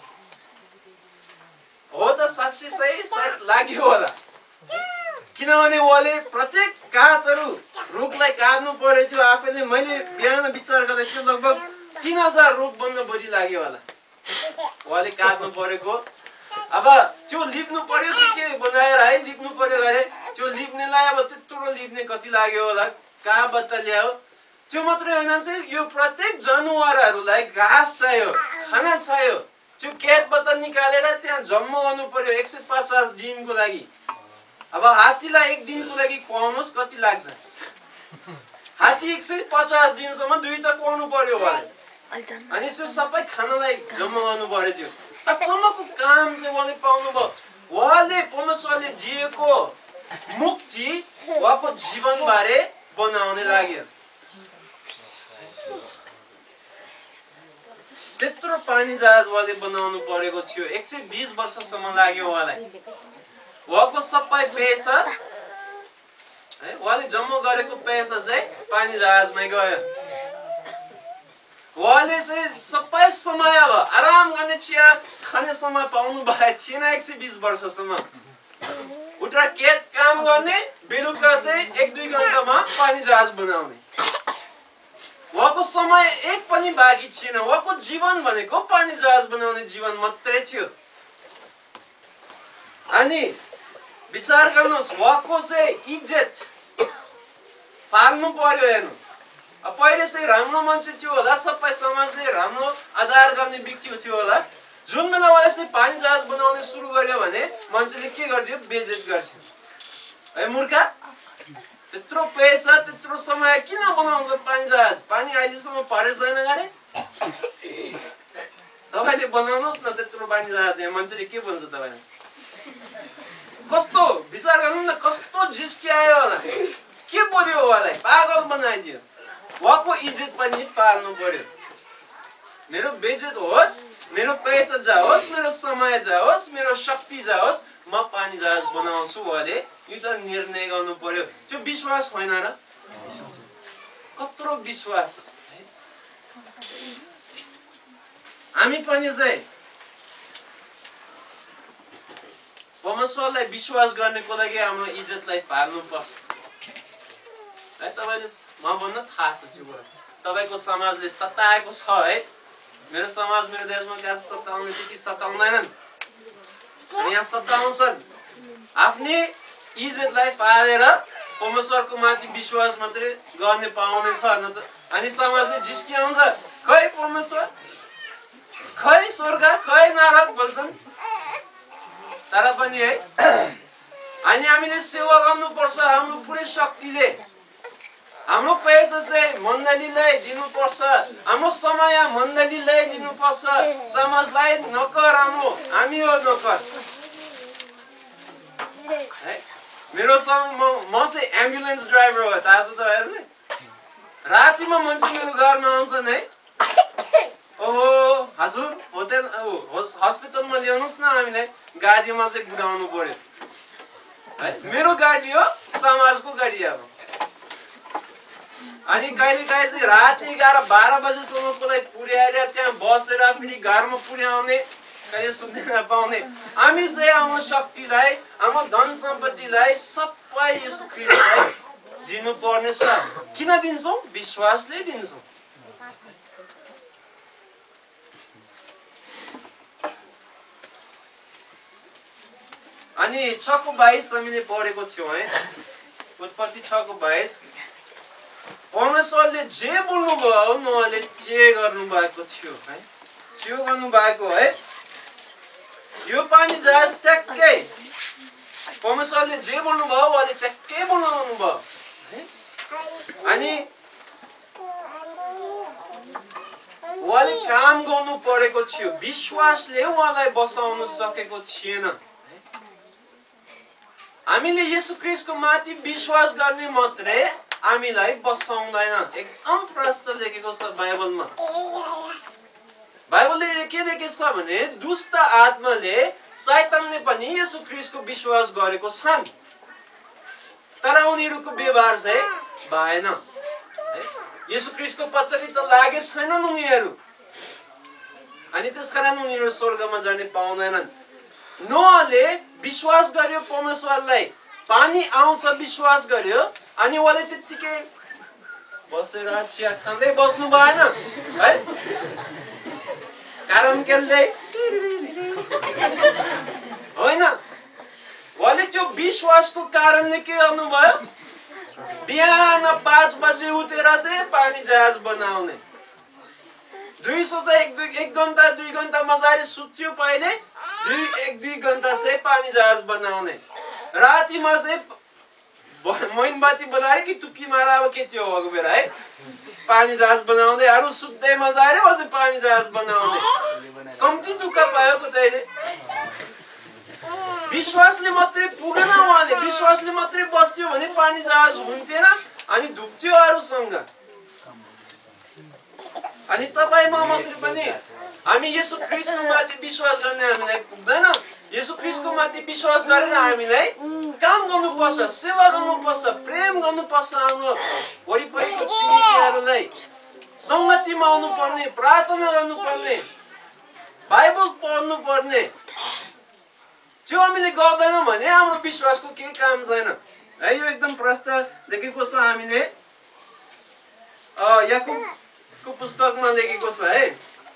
हो त साँच्चै सायद लाग्यो होला किनभने उहाँले प्रत्येक काठहरू रुखलाई काट्नु पर्यो थियो आफैले मैले बिहान विचार गर्दै थियो लगभग 3000 रुख बन्न बढी लाग्यो होला उहाँले काट्नु परेको अब त्यो लिप्नु पर्यो के बनाएर है लिप्नु पर्यो गरे त्यो लिप्नेलाई अब त्यत्रो लिप्ने कति लाग्यो होला कहाँबाट ल्यायो त्यो मात्रै होइन चाहिँ यो प्रत्येक जनावरहरूलाई घाँस चाहियो खाना चाहियो त्यो खेतबाट निकालेर त्यहाँ जम्मा गर्नु पर्यो 150 दिनको लागि अब हात्तीलाई एक दिनको लागि खुवाउनुस् कति लाग्छ हात्ती 150 दिनसम्म दुईटा खुवाउनु पर्यो उहाँले अनि त्यो सबै खानालाई जम्मा गर्नु पर्यो त्यो अचम्मको काम चाहिँ उहाँले पाउनु भयो उहाँले परमेश्वरले दिएको मुक्ति उहाँको जीवनबारे बनाउने लाग्यो त्यत्रो पानी जहाज उहाँले बनाउनु परेको थियो 120 वर्षसम्म लाग्यो उहाँलाई उहाँको सबै पैसा है उहाँले जम्मा गरेको पैसा चाहिँ पानी जहाजमै गयो उहाँले चाहिँ सबै समय अब आराम गर्ने चिया खाने समय पाउनु भएको थिएन 120 वर्षसम्म उता खेत काम गर्ने बेलुका चाहिँ 1-2 घण्टामा पानी जहाज बनाउने उहाँको समय एक पनि बाँकी थिएन उहाँको जीवन भनेको पानी जहाज बनाउने जीवन मात्रै थियो अनि विचार गर्नुहोस् उहाँको चाहिँ इज्जत पाल्नु पर्यो हेर्नु पहिले चाहिँ राम्रो मान्छे थियो होला सबै समाजले राम्रो आधार गर्ने व्यक्ति थियो होला जुन बेला उहाँले चाहिँ पानी जहाज बनाउने सुरु गर्यो भने मान्छेले के गर्थ्यो बेइज्जत गर्थ्यो है मूर्ख त्यत्रो पैसा त्यत्रो समय किन बनाउँछ पानी जहाज? पानी अहिलेसम्म परेको छैन गरे? तपाईले बनाउनुहोस् न त्यत्रो पानी जहाज। यहाँ मान्छेले के भन्छ तपाईलाई? कस्तो विचार गर्नु न, कस्तो जिस्क्यायो होला, के पर्यो उहाँलाई, पागल बनाइदियो। उहाँको इज्जत पनि पाल्नु पर्यो। मेरो बेइज्जत होस्, मेरो पैसा जाओस्, मेरो समय जाओस्, मेरो शक्ति जाओस्, म पानी जहाज बनाउँछु उहाँले यो त निर्णय गर्नु पर्यो। त्यो विश्वास होइन र? कत्रो विश्वास। हामी पनि चाहिँ परमेश्वरलाई विश्वास गर्नको लागि हाम्रो इज्जतलाई पाल्नु पर्छ है। तपाईले म भन्न थाहा छ त्यो कुरा। तपाईको समाजले सताएको छ है। मेरो समाज मेरो देशमा क्या सताउने त्यति सताउँदैनन्, यहाँ सताउँछन्। आफ्नै इज्जतलाई पालेर परमेश्वरको माथि विश्वास मात्रै गर्ने पाउने छ न त। अनि समाजले जिस्किआउँछ, खै परमेश्वर, खै स्वर्ग, खै नरक भन्छन्। तर पनि है, अनि हामीले सेवा गर्नुपर्छ हाम्रो पुरै शक्तिले। हाम्रो पैसा चाहिँ मण्डलीलाई दिनुपर्छ, हाम्रो समय मण्डलीलाई दिनुपर्छ। समाजलाई नकर, हामी हो नकर। मेरो म चाहिँ एम्बुलेन्स ड्राइभर हो, थाहा छ तपाईँहरूलाई? रातिमा मान्छे मेरो घरमा आउँछन् है, ओहो हजुर होटेल हस्पिटलमा ल्याउनुहोस् न, हामीलाई गाडीमा चाहिँ बुझाउनु पर्यो है। मेरो गाडी हो, समाजको गाडी अब। अनि कहिले काहीँ चाहिँ राति 11-12 बजेसम्मकोलाई पुर्याएर त्यहाँ बसेर फेरि घरमा पुर्याउने, कहिले सुत्न नपाउने। हामी चाहिँ हाम्रो शक्तिलाई, हाम्रो धन सम्पत्तिलाई सबै यसो ख्रीष्टलाई दिनुपर्ने छ। किन दिन्छौँ? विश्वासले दिन्छौँ। अनि 6:22 हामीले पढेको थियौँ है, उत्पत्ति 6:22। परमेश्वरले जे बोल्नुभयो उहाँले जे गर्नुभएको थियो है, त्यो गर्नुभएको है। यो पानी जहाज ट्याक्कै परमेश्वरले जे बोल्नुभयो उहाँले ट्याक्कै बनाउनु भयो है। अनि उहाँले काम गर्नु परेको थियो, विश्वासले उहाँलाई बसाउन सकेको थिएन। हामीले येशू ख्रीष्टको माथि विश्वास गर्ने मात्रै हामीलाई बसाउँदैन। एकदम प्रष्ट लेखेको छ बाइबलमा। बाइबलले के लेखेको छ भने दुष्ट आत्माले, शैतानले पनि येशू ख्रीष्टको विश्वास गरेको छन्, तर उनीहरूको व्यवहार चाहिँ भएन। येशू ख्रीष्टको पछाडि त लागे छैनन् उनीहरू, अनि त्यसकारण उनीहरू स्वर्गमा जाने पाउँदैनन्। नोहले विश्वास गर्यो परमेश्वरलाई, पानी आउँछ विश्वास गर्यो, अनि उहाँले त्यत्तिकै बसेर चिया खाँदै बस्नु भएन है, कारण खेल्दै होइन। उहाँले त्यो विश्वासको कारणले के गर्नुभयो? बिहान 5 बजे उठेर चाहिँ पानी जहाज बनाउने। 1 घन्टा 2 घन्टा मजाले सुत्यो, पहिले 1-2 घन्टा चाहिँ पानी जहाज बनाउने। रातिमा चाहिँ मोमबत्ती बनाएर कि टुक्की मार, अब के थियो भएको बेला है, पानी जहाज बनाउँदै अरू सुत्दै मजाले अझै पानी जहाज बनाउने। कम्ती दुःख पायो कतैले। विश्वासले मात्रै पुगेन, उहाँले विश्वासले मात्रै बस्थ्यो भने पानी जहाज हुन्थेन, अनि डुब्थ्यो अरूसँग। अनि तपाईँ म मात्रै पनि हामी येशू ख्रीष्टको माथि विश्वास गर्ने हामीलाई पुग्दैन। येशू ख्रीष्टको माथि विश्वास गरेर हामीलाई काम गर्नुपर्छ, सेवा गर्नुपर्छ, प्रेम गर्नुपर्छ। हाम्रो वरिपरिको छिमेकीहरूलाई सङ्गतिमा आउनुपर्ने, प्रार्थना गर्नुपर्ने, बाइबल पढ्नुपर्ने। त्यो हामीले गर्दैनौँ भने हाम्रो विश्वासको केही काम छैन है। यो एकदम प्रष्ट लेखेको छ। हामीले याकुबको पुस्तकमा लेखेको छ है,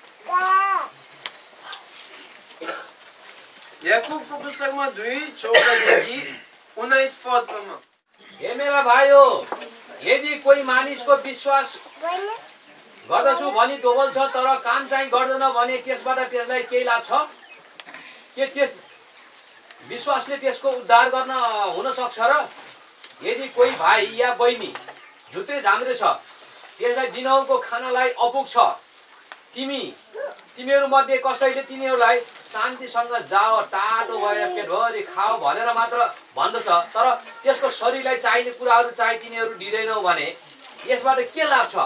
याकुबको पुस्तकमा 2:14-19 पदसम्म। हे मेरा भाइयो, यदि कोही मानिसको विश्वास गर्दछु भनी दोबल छ तर काम चाहिँ गर्दैन भने त्यसबाट त्यसलाई केही लाभ छ? के त्यस विश्वासले त्यसको उद्धार गर्न हुन सक्छ र? यदि कोही भाइ या बहिनी झुत्रे झाम्रे छ, त्यसलाई दिनहुँको खानालाई अपुग छ, तिमीहरू मध्ये कसैले तिनीहरूलाई शान्तिसँग जाओ, टाटो भएर पेटभरि खाओ भनेर मात्र भन्दछ, तर त्यसको शरीरलाई चाहिने कुराहरू चाहिँ तिनीहरू दिँदैनौ भने यसबाट के लाभ छ?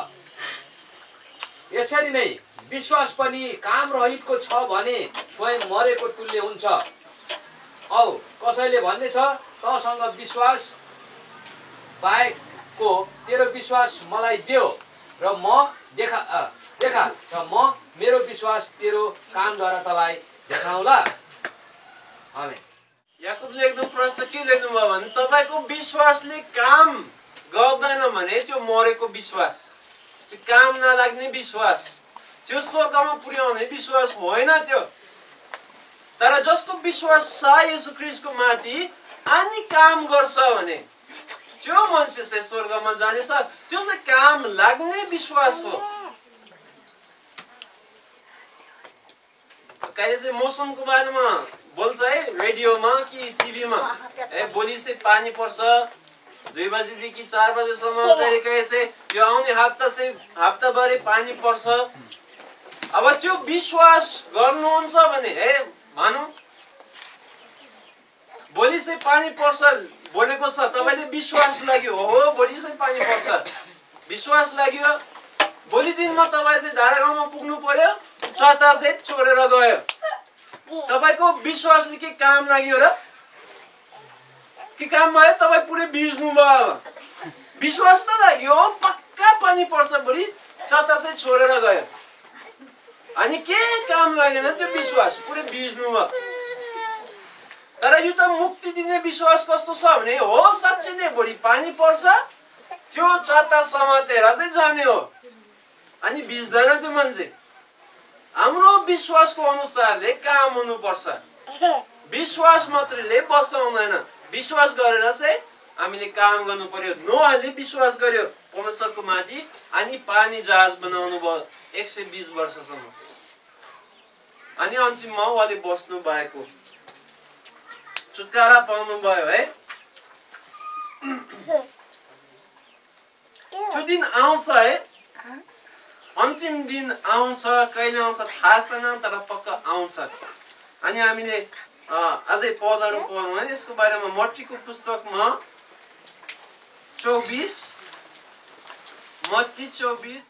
यसरी नै विश्वास पनि काम रहितको छ भने स्वयं मरेको तुल्य हुन्छ। औ कसैले भन्नेछ, तसँग विश्वास बाहेकको तेरो विश्वास मलाई देऊ र म देखा र म मेरो विश्वास तेरो कामद्वारा तँलाई देखाउँला। आमेन। याकुबले एकदम प्रश्न के लेख्नुभयो भने तपाईको विश्वासले काम गर्दैन भने त्यो मरेको विश्वास, त्यो काम नलाग्ने विश्वास, त्यो स्वर्गमा पुर्याउने विश्वास होइन त्यो। तर जसको विश्वास छ येशू ख्रीष्टको माथि अनि काम गर्छ भने त्यो मान्छे चाहिँ स्वर्गमा जानेछ। त्यो चाहिँ काम लाग्ने विश्वास हो। कहिले चाहिँ मौसमको बारेमा बोल्छ है रेडियोमा कि टिभीमा, भोलि चाहिँ पानी पर्छ 2 बजेदेखि 4 बजेसम्म, कहिले कहिले चाहिँ यो आउने हप्ता चाहिँ हप्ताभरि पानी पर्छ। अब त्यो विश्वास गर्नुहुन्छ भने भनौँ भोलि चाहिँ पानी पर्छ बोलेको छ, तपाईँले विश्वास लाग्यो हो भोलि चाहिँ पानी पर्छ, विश्वास लाग्यो। भोलि दिनमा तपाईँ चाहिँ धारागाउँमा पुग्नु पर्यो, छता चाहिँ छोडेर गयो, तपाईँको विश्वासले के काम लाग्यो र? के काम भयो? तपाईँ पुरै भिज्नु भयो। विश्वास त लाग्यो पक्का पानी पर्छ भोलि, छता चाहिँ छोडेर गयो, अनि के काम लागेन त्यो विश्वास, पुरै भिज्नु भयो। तर यो त मुक्ति दिने विश्वास कस्तो छ भने हो साँच्चै नै भोलि पानी पर्छ, त्यो छता समातेर चाहिँ जाने हो, अनि भिज्दैन त्यो मान्छे। हाम्रो विश्वासको अनुसारले काम हुनुपर्छ। विश्वास मात्रैले बचाउँदैन, विश्वास गरेर चाहिँ हामीले काम गर्नु पर्यो। नोहले विश्वास गर्यो परमेश्वरको माथि अनि पानी जहाज बनाउनु भयो 120 वर्षसम्म, अनि अन्तिममा उहाँले बस्नु भएको, छुटकारा पाउनु भयो है। त्यो दिन आउँछ है, अन्तिम दिन आउँछ, कहिले आउँछ थाहा छैन, तर पक्का आउँछ। अनि हामीले अझै पदहरू पढ्नु है यसको बारेमा। मत्तीको पुस्तकमा 24 मत्ती 24।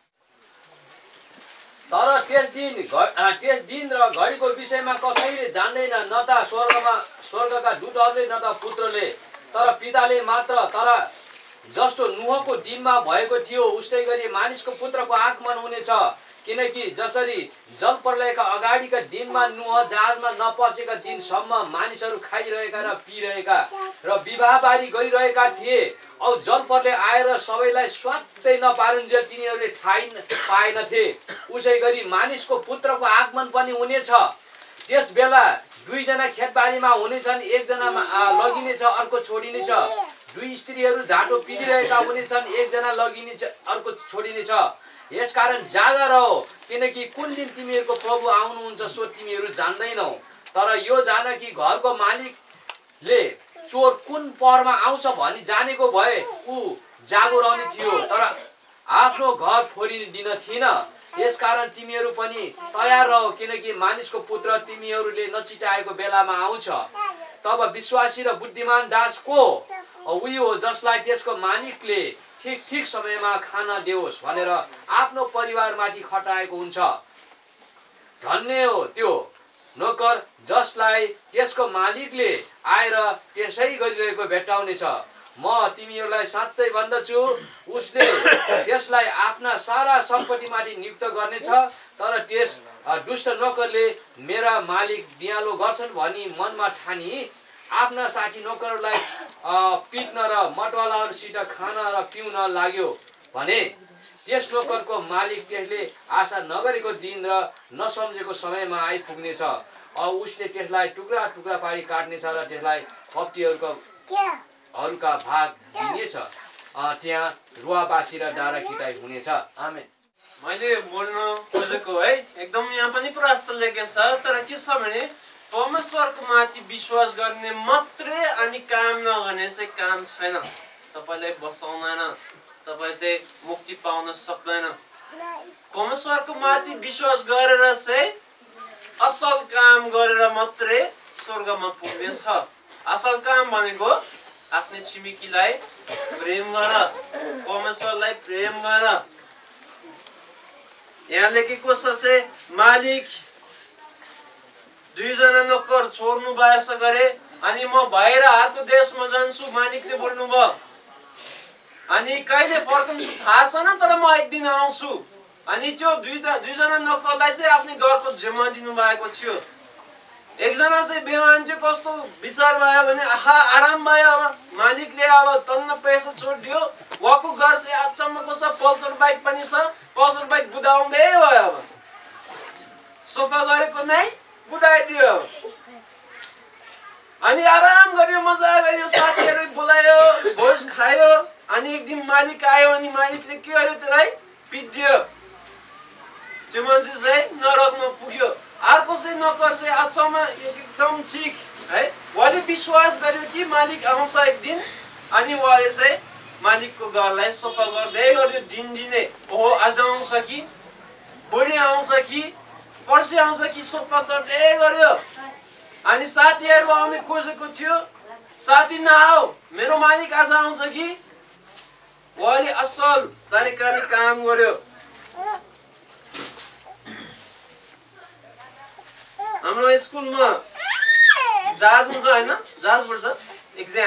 तर त्यस दिन र घडीको विषयमा कसैले जान्दैन, न त स्वर्गका दूतहरूले न त पुत्रले, तर पिताले मात्र। तर जस्तो नुहको दिनमा भएको थियो उस्तै गरी मानिसको पुत्रको आगमन हुनेछ। किनकि जसरी जल प्रलयका अगाडिका दिनमा नुह जहाजमा नपसेका दिनसम्म मानिसहरू खाइरहेका र पिइरहेका र विवाहबारी गरिरहेका थिए, औ जल प्रलय आएर सबैलाई स्वात्तै नपारुन्जेल तिनीहरूले पाएनथे, उसै गरी मानिसको पुत्रको आगमन पनि हुनेछ। त्यस बेला 2 जना खेतबारीमा हुनेछन्, 1 जना लगिनेछ, अर्को छोडिनेछ। 2 स्त्रीहरू झाटो पिदिरहेका हुनेछन्, 1 जना लगिनेछ, अर्को छोडिनेछ। यसकारण जागा रहो, किनकि कुन दिन तिमीहरूको प्रभु आउनुहुन्छ सो तिमीहरू जान्दैनौ। तर यो जान कि घरको मालिकले चोर कुन पहरमा आउँछ भनी जानेको भए ऊ जागो रहने थियो, तर आफ्नो घर फोरिदिन थिएन। यसकारण तिमीहरू पनि तयार रहो, किनकि मानिसको पुत्र तिमीहरूले नचिताएको बेलामा आउँछ। तब विश्वासी र बुद्धिमान दास को उही हो जसलाई त्यसको मालिकले ठीक समयमा खाना देओस् भनेर आफ्नो परिवारमाथि खटाएको हुन्छ। धन्य हो त्यो नोकर जसलाई त्यसको मालिकले आएर त्यसै गरिरहेको भेट्टाउनेछ। म तिमीहरूलाई साँच्चै भन्दछु, उसले त्यसलाई आफ्ना सारा सम्पत्तिमाथि नियुक्त गर्नेछ। तर त्यस दुष्ट नोकरले मेरा मालिक दियालो गर्छन् भनी मनमा ठानी आफ्ना साथी नोकरहरूलाई पिट्न र मटवालाहरूसित खान र पिउन लाग्यो भने त्यस नोकरको मालिक त्यसले आशा नगरेको दिन र नसम्झेको समयमा आइपुग्नेछ। उसले त्यसलाई टुक्रा टुक्रा पारी काट्नेछ र त्यसलाई कप्टीहरूका भाग दिनेछ। त्यहाँ रुवाबासी र डाँडा किटाइ हुनेछ। आमेन। मैले बोल्न खोजेको है एकदम यहाँ पनि प्रश्न लेखेको छ, तर के छ भने परमेश्वरको माथि विश्वास गर्ने मात्रै अनि काम नगर्ने चाहिँ काम छैन। तपाईलाई बसाउँदैन, तपाईँ चाहिँ मुक्ति पाउन सक्दैन। परमेश्वरको माथि विश्वास गरेर चाहिँ असल काम गरेर मात्रै स्वर्गमा पुग्नेछ। असल काम भनेको आफ्नै छिमेकीलाई प्रेम गर, परमेश्वरलाई प्रेम गर। यहाँ लेखेको छ चाहिँ मालिक दुईजना नोकर छोड्नु बास गरे अनि म बाहिर अर्को देशमा जान्छु मालिकले बोल्नुभयो। अनि कहिले फर्कन्छु थाहा छैन, तर म एक दिन आउँछु। अनि त्यो दुईजना नोकरलाई चाहिँ आफ्नो घरको जिम्मा दिनुभएको थियो। एकजना चाहिँ बेमान थियो, कस्तो विचार भयो भने आहा आराम भयो, अब मालिकले अब तन्न पैसा छोडिदियो, उहाँको घर चाहिँ अचम्मको छ, पल्सर बाइक पनि छ, पल्सर बाइक गुदाउँदै भयो। अब सोफा गरेको नै गुदाइदियो। अनि आराम गर्यो, मजा गर्यो, साथीहरू बोलायो, भोज खायो। अनि एक दिन मालिक आयो अनि मालिकले के गर्यो, त्यसलाई पिट्दियो। त्यो मान्छे चाहिँ नरकमा पुग्यो। अर्को चाहिँ नोकर चाहिँ अचम्म एकदम ठिक है, उहाँले विश्वास गर्यो कि मालिक आउँछ एक दिन। अनि उहाँले चाहिँ मालिकको घरलाई सफा गर्दै गर्यो दिनदिनै। ओहो आज आउँछ कि भोलि आउँछ कि पर्सि आउँछ कि सफा गर्दै गर्यो। अनि साथीहरू आउने खोजेको थियो, साथी नआऊ मेरो मालिक आज आउँछ कि। उहाँले असल तरिकाले काम गर्यो। हाम्रो स्कुलमा जहाज हुन्छ होइन, जहाज पर्छ एक्जाम।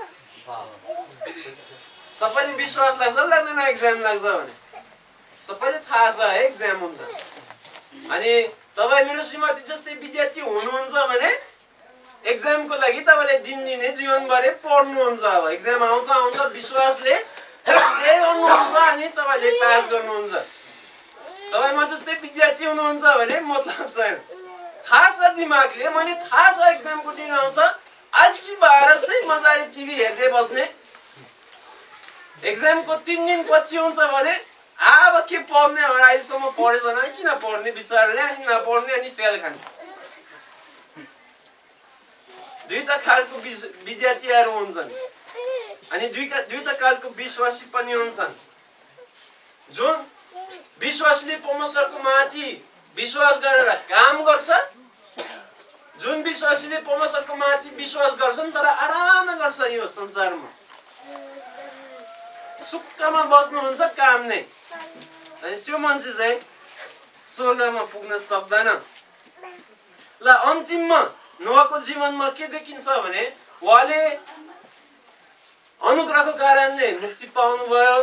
सबैले विश्वास लाग्छ लाग्दैन एक्जाम लाग्छ भने? सबैले थाहा छ है एक्जाम हुन्छ। अनि तपाईँ मेरो श्रीमती जस्तै विद्यार्थी हुनुहुन्छ भने एक्जामको लागि तपाईँले दिनदिनै जीवनभरि पढ्नुहुन्छ। अब एक्जाम आउँछ आउँछ विश्वासले गर्नुहुन्छ अनि तपाईँले पास गर्नुहुन्छ। तपाईँ म जस्तै विद्यार्थी हुनुहुन्छ भने मतलब छैन, थाहा छ दिमागले, मैले थाहा छ एक्जामको दिन आउँछ, अल्छी भएर चाहिँ मजाले टिभी हेर्दै बस्ने। एक्जामको 3 दिन पछि हुन्छ भने अब के पढ्ने, अहिलेसम्म पढेछ न किन पढ्ने विचारले, अनि नपढ्ने अनि फेल खाने। दुईटा खालको विद्यार्थीहरू हुन्छन् अनि दुईटा खालको विश्वासी पनि हुन्छन्। जुन विश्वासले परमेश्वरको माथि विश्वास गरेर काम गर्छ, जुन विश्वासीले परमेश्वरको माथि विश्वास गर्छन् तर आराम गर्छ, यो संसारमा सुक्कामा बस्नुहुन्छ काम नै, अनि त्यो मान्छे चाहिँ स्वर्गमा पुग्न सक्दैन। ल अन्तिममा नोआको जीवनमा के देखिन्छ भने उहाँले अनुग्रहको कारणले मुक्ति पाउनुभयो।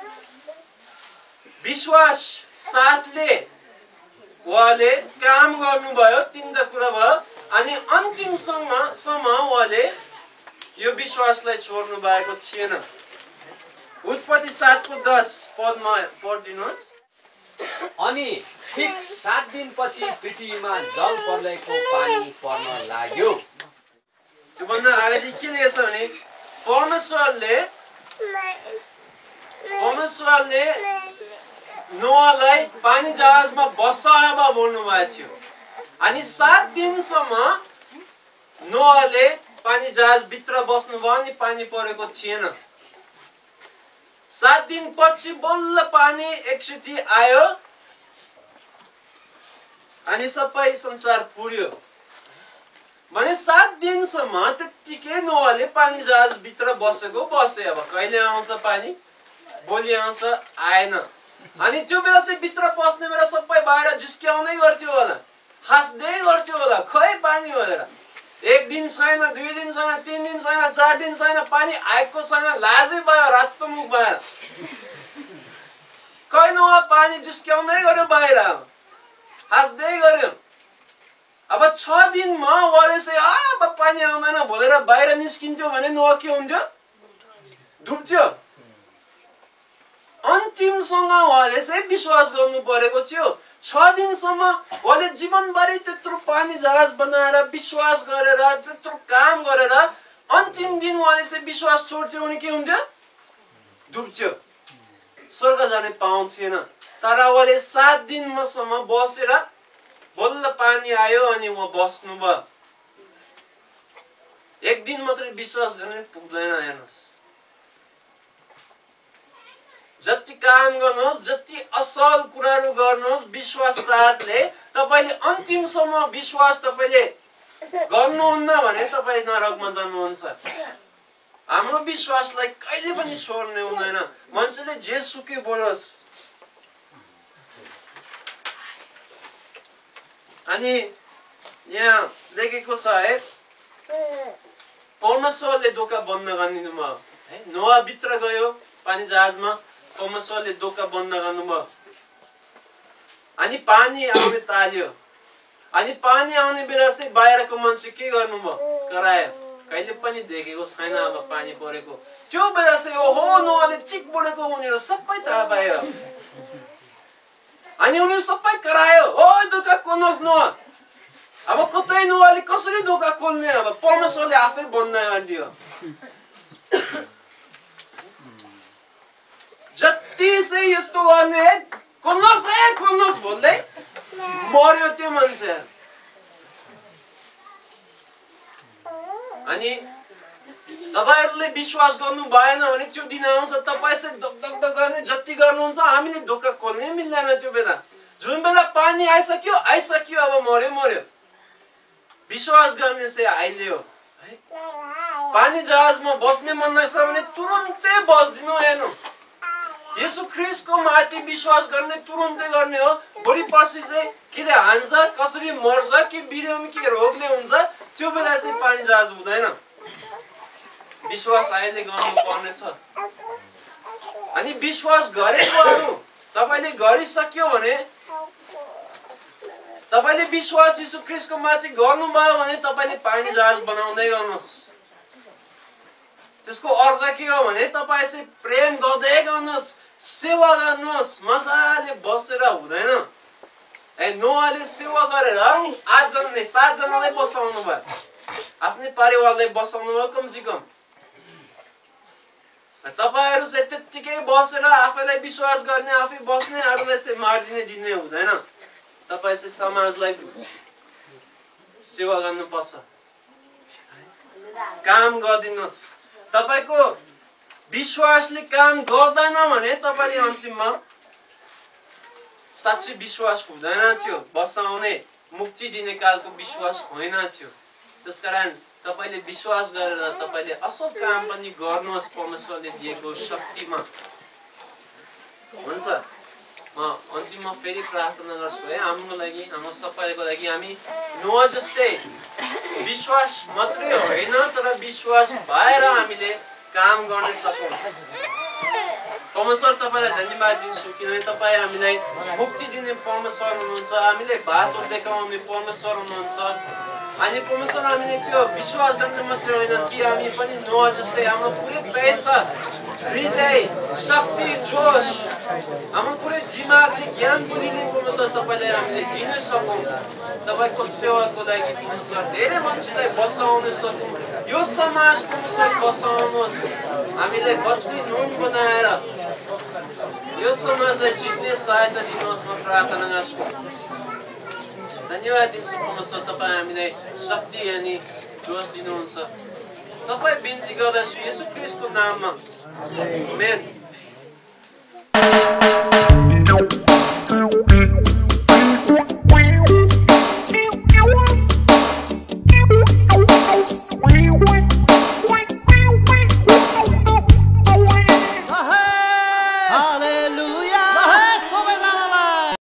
विश्वास साथले उहाँले काम गर्नुभयो, 3टा कुरा भयो। अनि अन्तिमसम्म उहाँले यो विश्वासलाई छोड्नु भएको थिएन। उत्पत्ति 7:10 पदमा पढिदिनुहोस्। अनि ठिक 7 दिनपछि पृथ्वीमा जल प्रलयको पानी पर्न लाग्यो। त्योभन्दा अगाडि के लेखेको छ भने परमेश्वरले नोआलाई पानी जहाजमा बसाब बोल्नुभएको थियो। अनि 7 दिनसम्म नोआले पानी जहाजभित्र बस्नुभयो अनि पानी परेको थिएन। 7 दिन पछि बल्ल पानी एकचोटि आयो अनि सबै संसार पुर्यो। भने 7 दिनसम्म त्यतिकै नोआले पानी जहाजभित्र बसे। अब कहिले आउँछ पानी, भोलि आउँछ, आएन। अनि त्यो बेला चाहिँ भित्र पस्ने बेला सबै बाहिर जिस्क्याउँदै गर्थ्यो होला, हाँस्दै गर्थ्यो होला, खै पानी भनेर। 1 दिन छैन, 2 दिन छैन, 3 दिन छैन, 4 दिन छैन, पानी आएको छैन, लाजै भयो, रातो मुख भएर खै नोआ पानी जिस्क्याउँदै गर्यो बाहिर, हाँस्दै गर्यो। अब 6 दिनमा उहाँले चाहिँ अब पानी आउँदैन भनेर बाहिर निस्किन्थ्यो भने नोआ के हुन्थ्यो, डुब्थ्यो। अन्तिमसँग उहाँले चाहिँ विश्वास गर्नु परेको थियो। 6 दिनसम्म उहाँले जीवनभरि त्यत्रो पानी जहाज बनाएर विश्वास गरेर त्यत्रो काम गरेर अन्तिम दिन उहाँले चाहिँ विश्वास छोड्थ्यो भने के हुन्थ्यो, डुब्थ्यो, स्वर्ग जाने पाउँथेन। तर उहाँले 7 दिनसम्म बसेर बल्ल पानी आयो अनि उहाँ बस्नुभयो। 1 दिन मात्रै विश्वास गर्ने पुग्दैन। हेर्नुहोस् जति काम गर्नुहोस्, जति असल कुराहरू गर्नुहोस् विश्वास साथले, तपाईले अन्तिमसम्म विश्वास तपाईले गर्नुहुन्न भने तपाईँ नरकमा जानुहुन्छ। हाम्रो विश्वासलाई कहिले पनि छोड्ने हुँदैन। मान्छेले जे सुकै बोलोस्। अनि यहाँ लेखेको छ है, परमेश्वरले ढोका बन्द गरिदिनु भयो है। नोआ भित्र गयो पानी जहाजमा, परमेश्वरले ढोका बन्द गर्नुभयो। अनि पानी आउने थाल्यो। अनि पानी आउने बेला चाहिँ बाहिरको मान्छे के गर्नुभयो? करायो। कहिले पनि देखेको छैन अब पानी परेको। त्यो बेला चाहिँ ओहो नोआले चिक बोलेको उनीहरू सबै थाहा पायो। अनि उनीहरू सबै करायो, ओ ढोका खोल्नुहोस् नोआ। अब कतै नोआले कसरी ढोका खोल्ने? अब परमेश्वरले आफै बन्द गरिदियो। जति चाहिँ यस्तो गर्ने है, खोल्नुहोस् भन्दै मर्यो त्यो मान्छे। अनि तपाईहरुले विश्वास गर्नु भएन भने त्यो दिन आउँछ तपाई चाहिँ धक गर्ने जति गर्नुहुन्छ हामीले ढोका खोल्नै मिल्दैन। त्यो बेला जुन बेला पानी आइसक्यो अब मर्यो। विश्वास गर्ने चाहिँ अहिले हो है। पानी जहाजमा बस्ने मन लाग्छ भने तुरुन्तै बस्दिनु हेर्नु। येशू ख्रीष्टको माथि विश्वास गर्ने तुरुन्तै गर्ने हो। बढी पछि चाहिँ केले हान्छ, कसरी मर्छ, के बिरामी के रोगले हुन्छ, त्यो बेला चाहिँ पानी जहाज हुँदैन। विश्वास अहिले गर्नु पर्ने छ। अनि विश्वास गरेकोहरू तपाईले गरिसक्यो भने, तपाईले विश्वास येशू ख्रीष्टको माथि गर्नुभयो भने तपाईले पानी जहाज बनाउँदै गर्नुहोस्। त्यसको अर्थ के हो भने तपाई चाहिँ प्रेम गर्दै गर्नुहोस्, सेवा गर्नुहोस्, मजाले बसेर हुँदैन। नोआले सेवा गरेर 7 जनालाई बसाउनु भयो, आफ्नै परिवारलाई बसाउनु भयो कमसे कम। तपाईहरु चाहिँ त्यतिकै बसेर आफैलाई विश्वास गर्ने, आफै बस्ने, अरूलाई चाहिँ मारिदिने दिने हुँदैन। तपाई चाहिँ समाजलाई सेवा गर्नुपर्छ, काम गरिदिनुहोस्। तपाईको विश्वासले काम गर्दैन भने तपाईले अन्तिममा साँच्चै विश्वास हुँदैन थियो। बसाउने, मुक्ति दिने कालको विश्वास होइन थियो। त्यसकारण तपाईले विश्वास गरेर तपाईले असल काम पनि गर्नुहोस् परमेश्वरले दिएको शक्तिमा। हुन्छ, म अन्तिममा फेरि प्रार्थना गर्छु है हाम्रो लागि, हाम्रो सबैको लागि। हामी नोआ जस्तै विश्वास मात्रै होइन तर विश्वास भएर हामीले काम गर्न सकौँ। परमेश्वर तपाईलाई धन्यवाद दिन्छु किनभने तपाई हामीलाई मुक्ति दिने परमेश्वर हुनुहुन्छ, हामीलाई बाटो देखाउने परमेश्वर हुनुहुन्छ। अनि परमेश्वर हामीले त्यो विश्वास गर्ने मात्रै होइन कि हामी पनि नोआ जस्तै हाम्रो पुरै पैसा, हृदय, शक्ति, जोश, हाम्रो पुरै दिमागले, ज्ञान बुद्धिले परमेश्वर तपाईलाई हामीले दिन सकौँ। तपाईको सेवाको लागि परमेश्वर धेरै मान्छेलाई बसाउन सकौँ। यो समाज परमेश्वर बसाउनुहोस्, हामीलाई बत्ती नुन बनाएर यो समाजलाई जित्ने सहायता दिनुहोस्। म प्रार्थना गर्छु। धन्यवाद दिन्छु परमेश्वर, तपाईँ हामीलाई शक्ति अनि जोश दिनुहुन्छ। सबै बिन्ती गर्दछु येशू ख्रीष्टको नाममा, आमेन।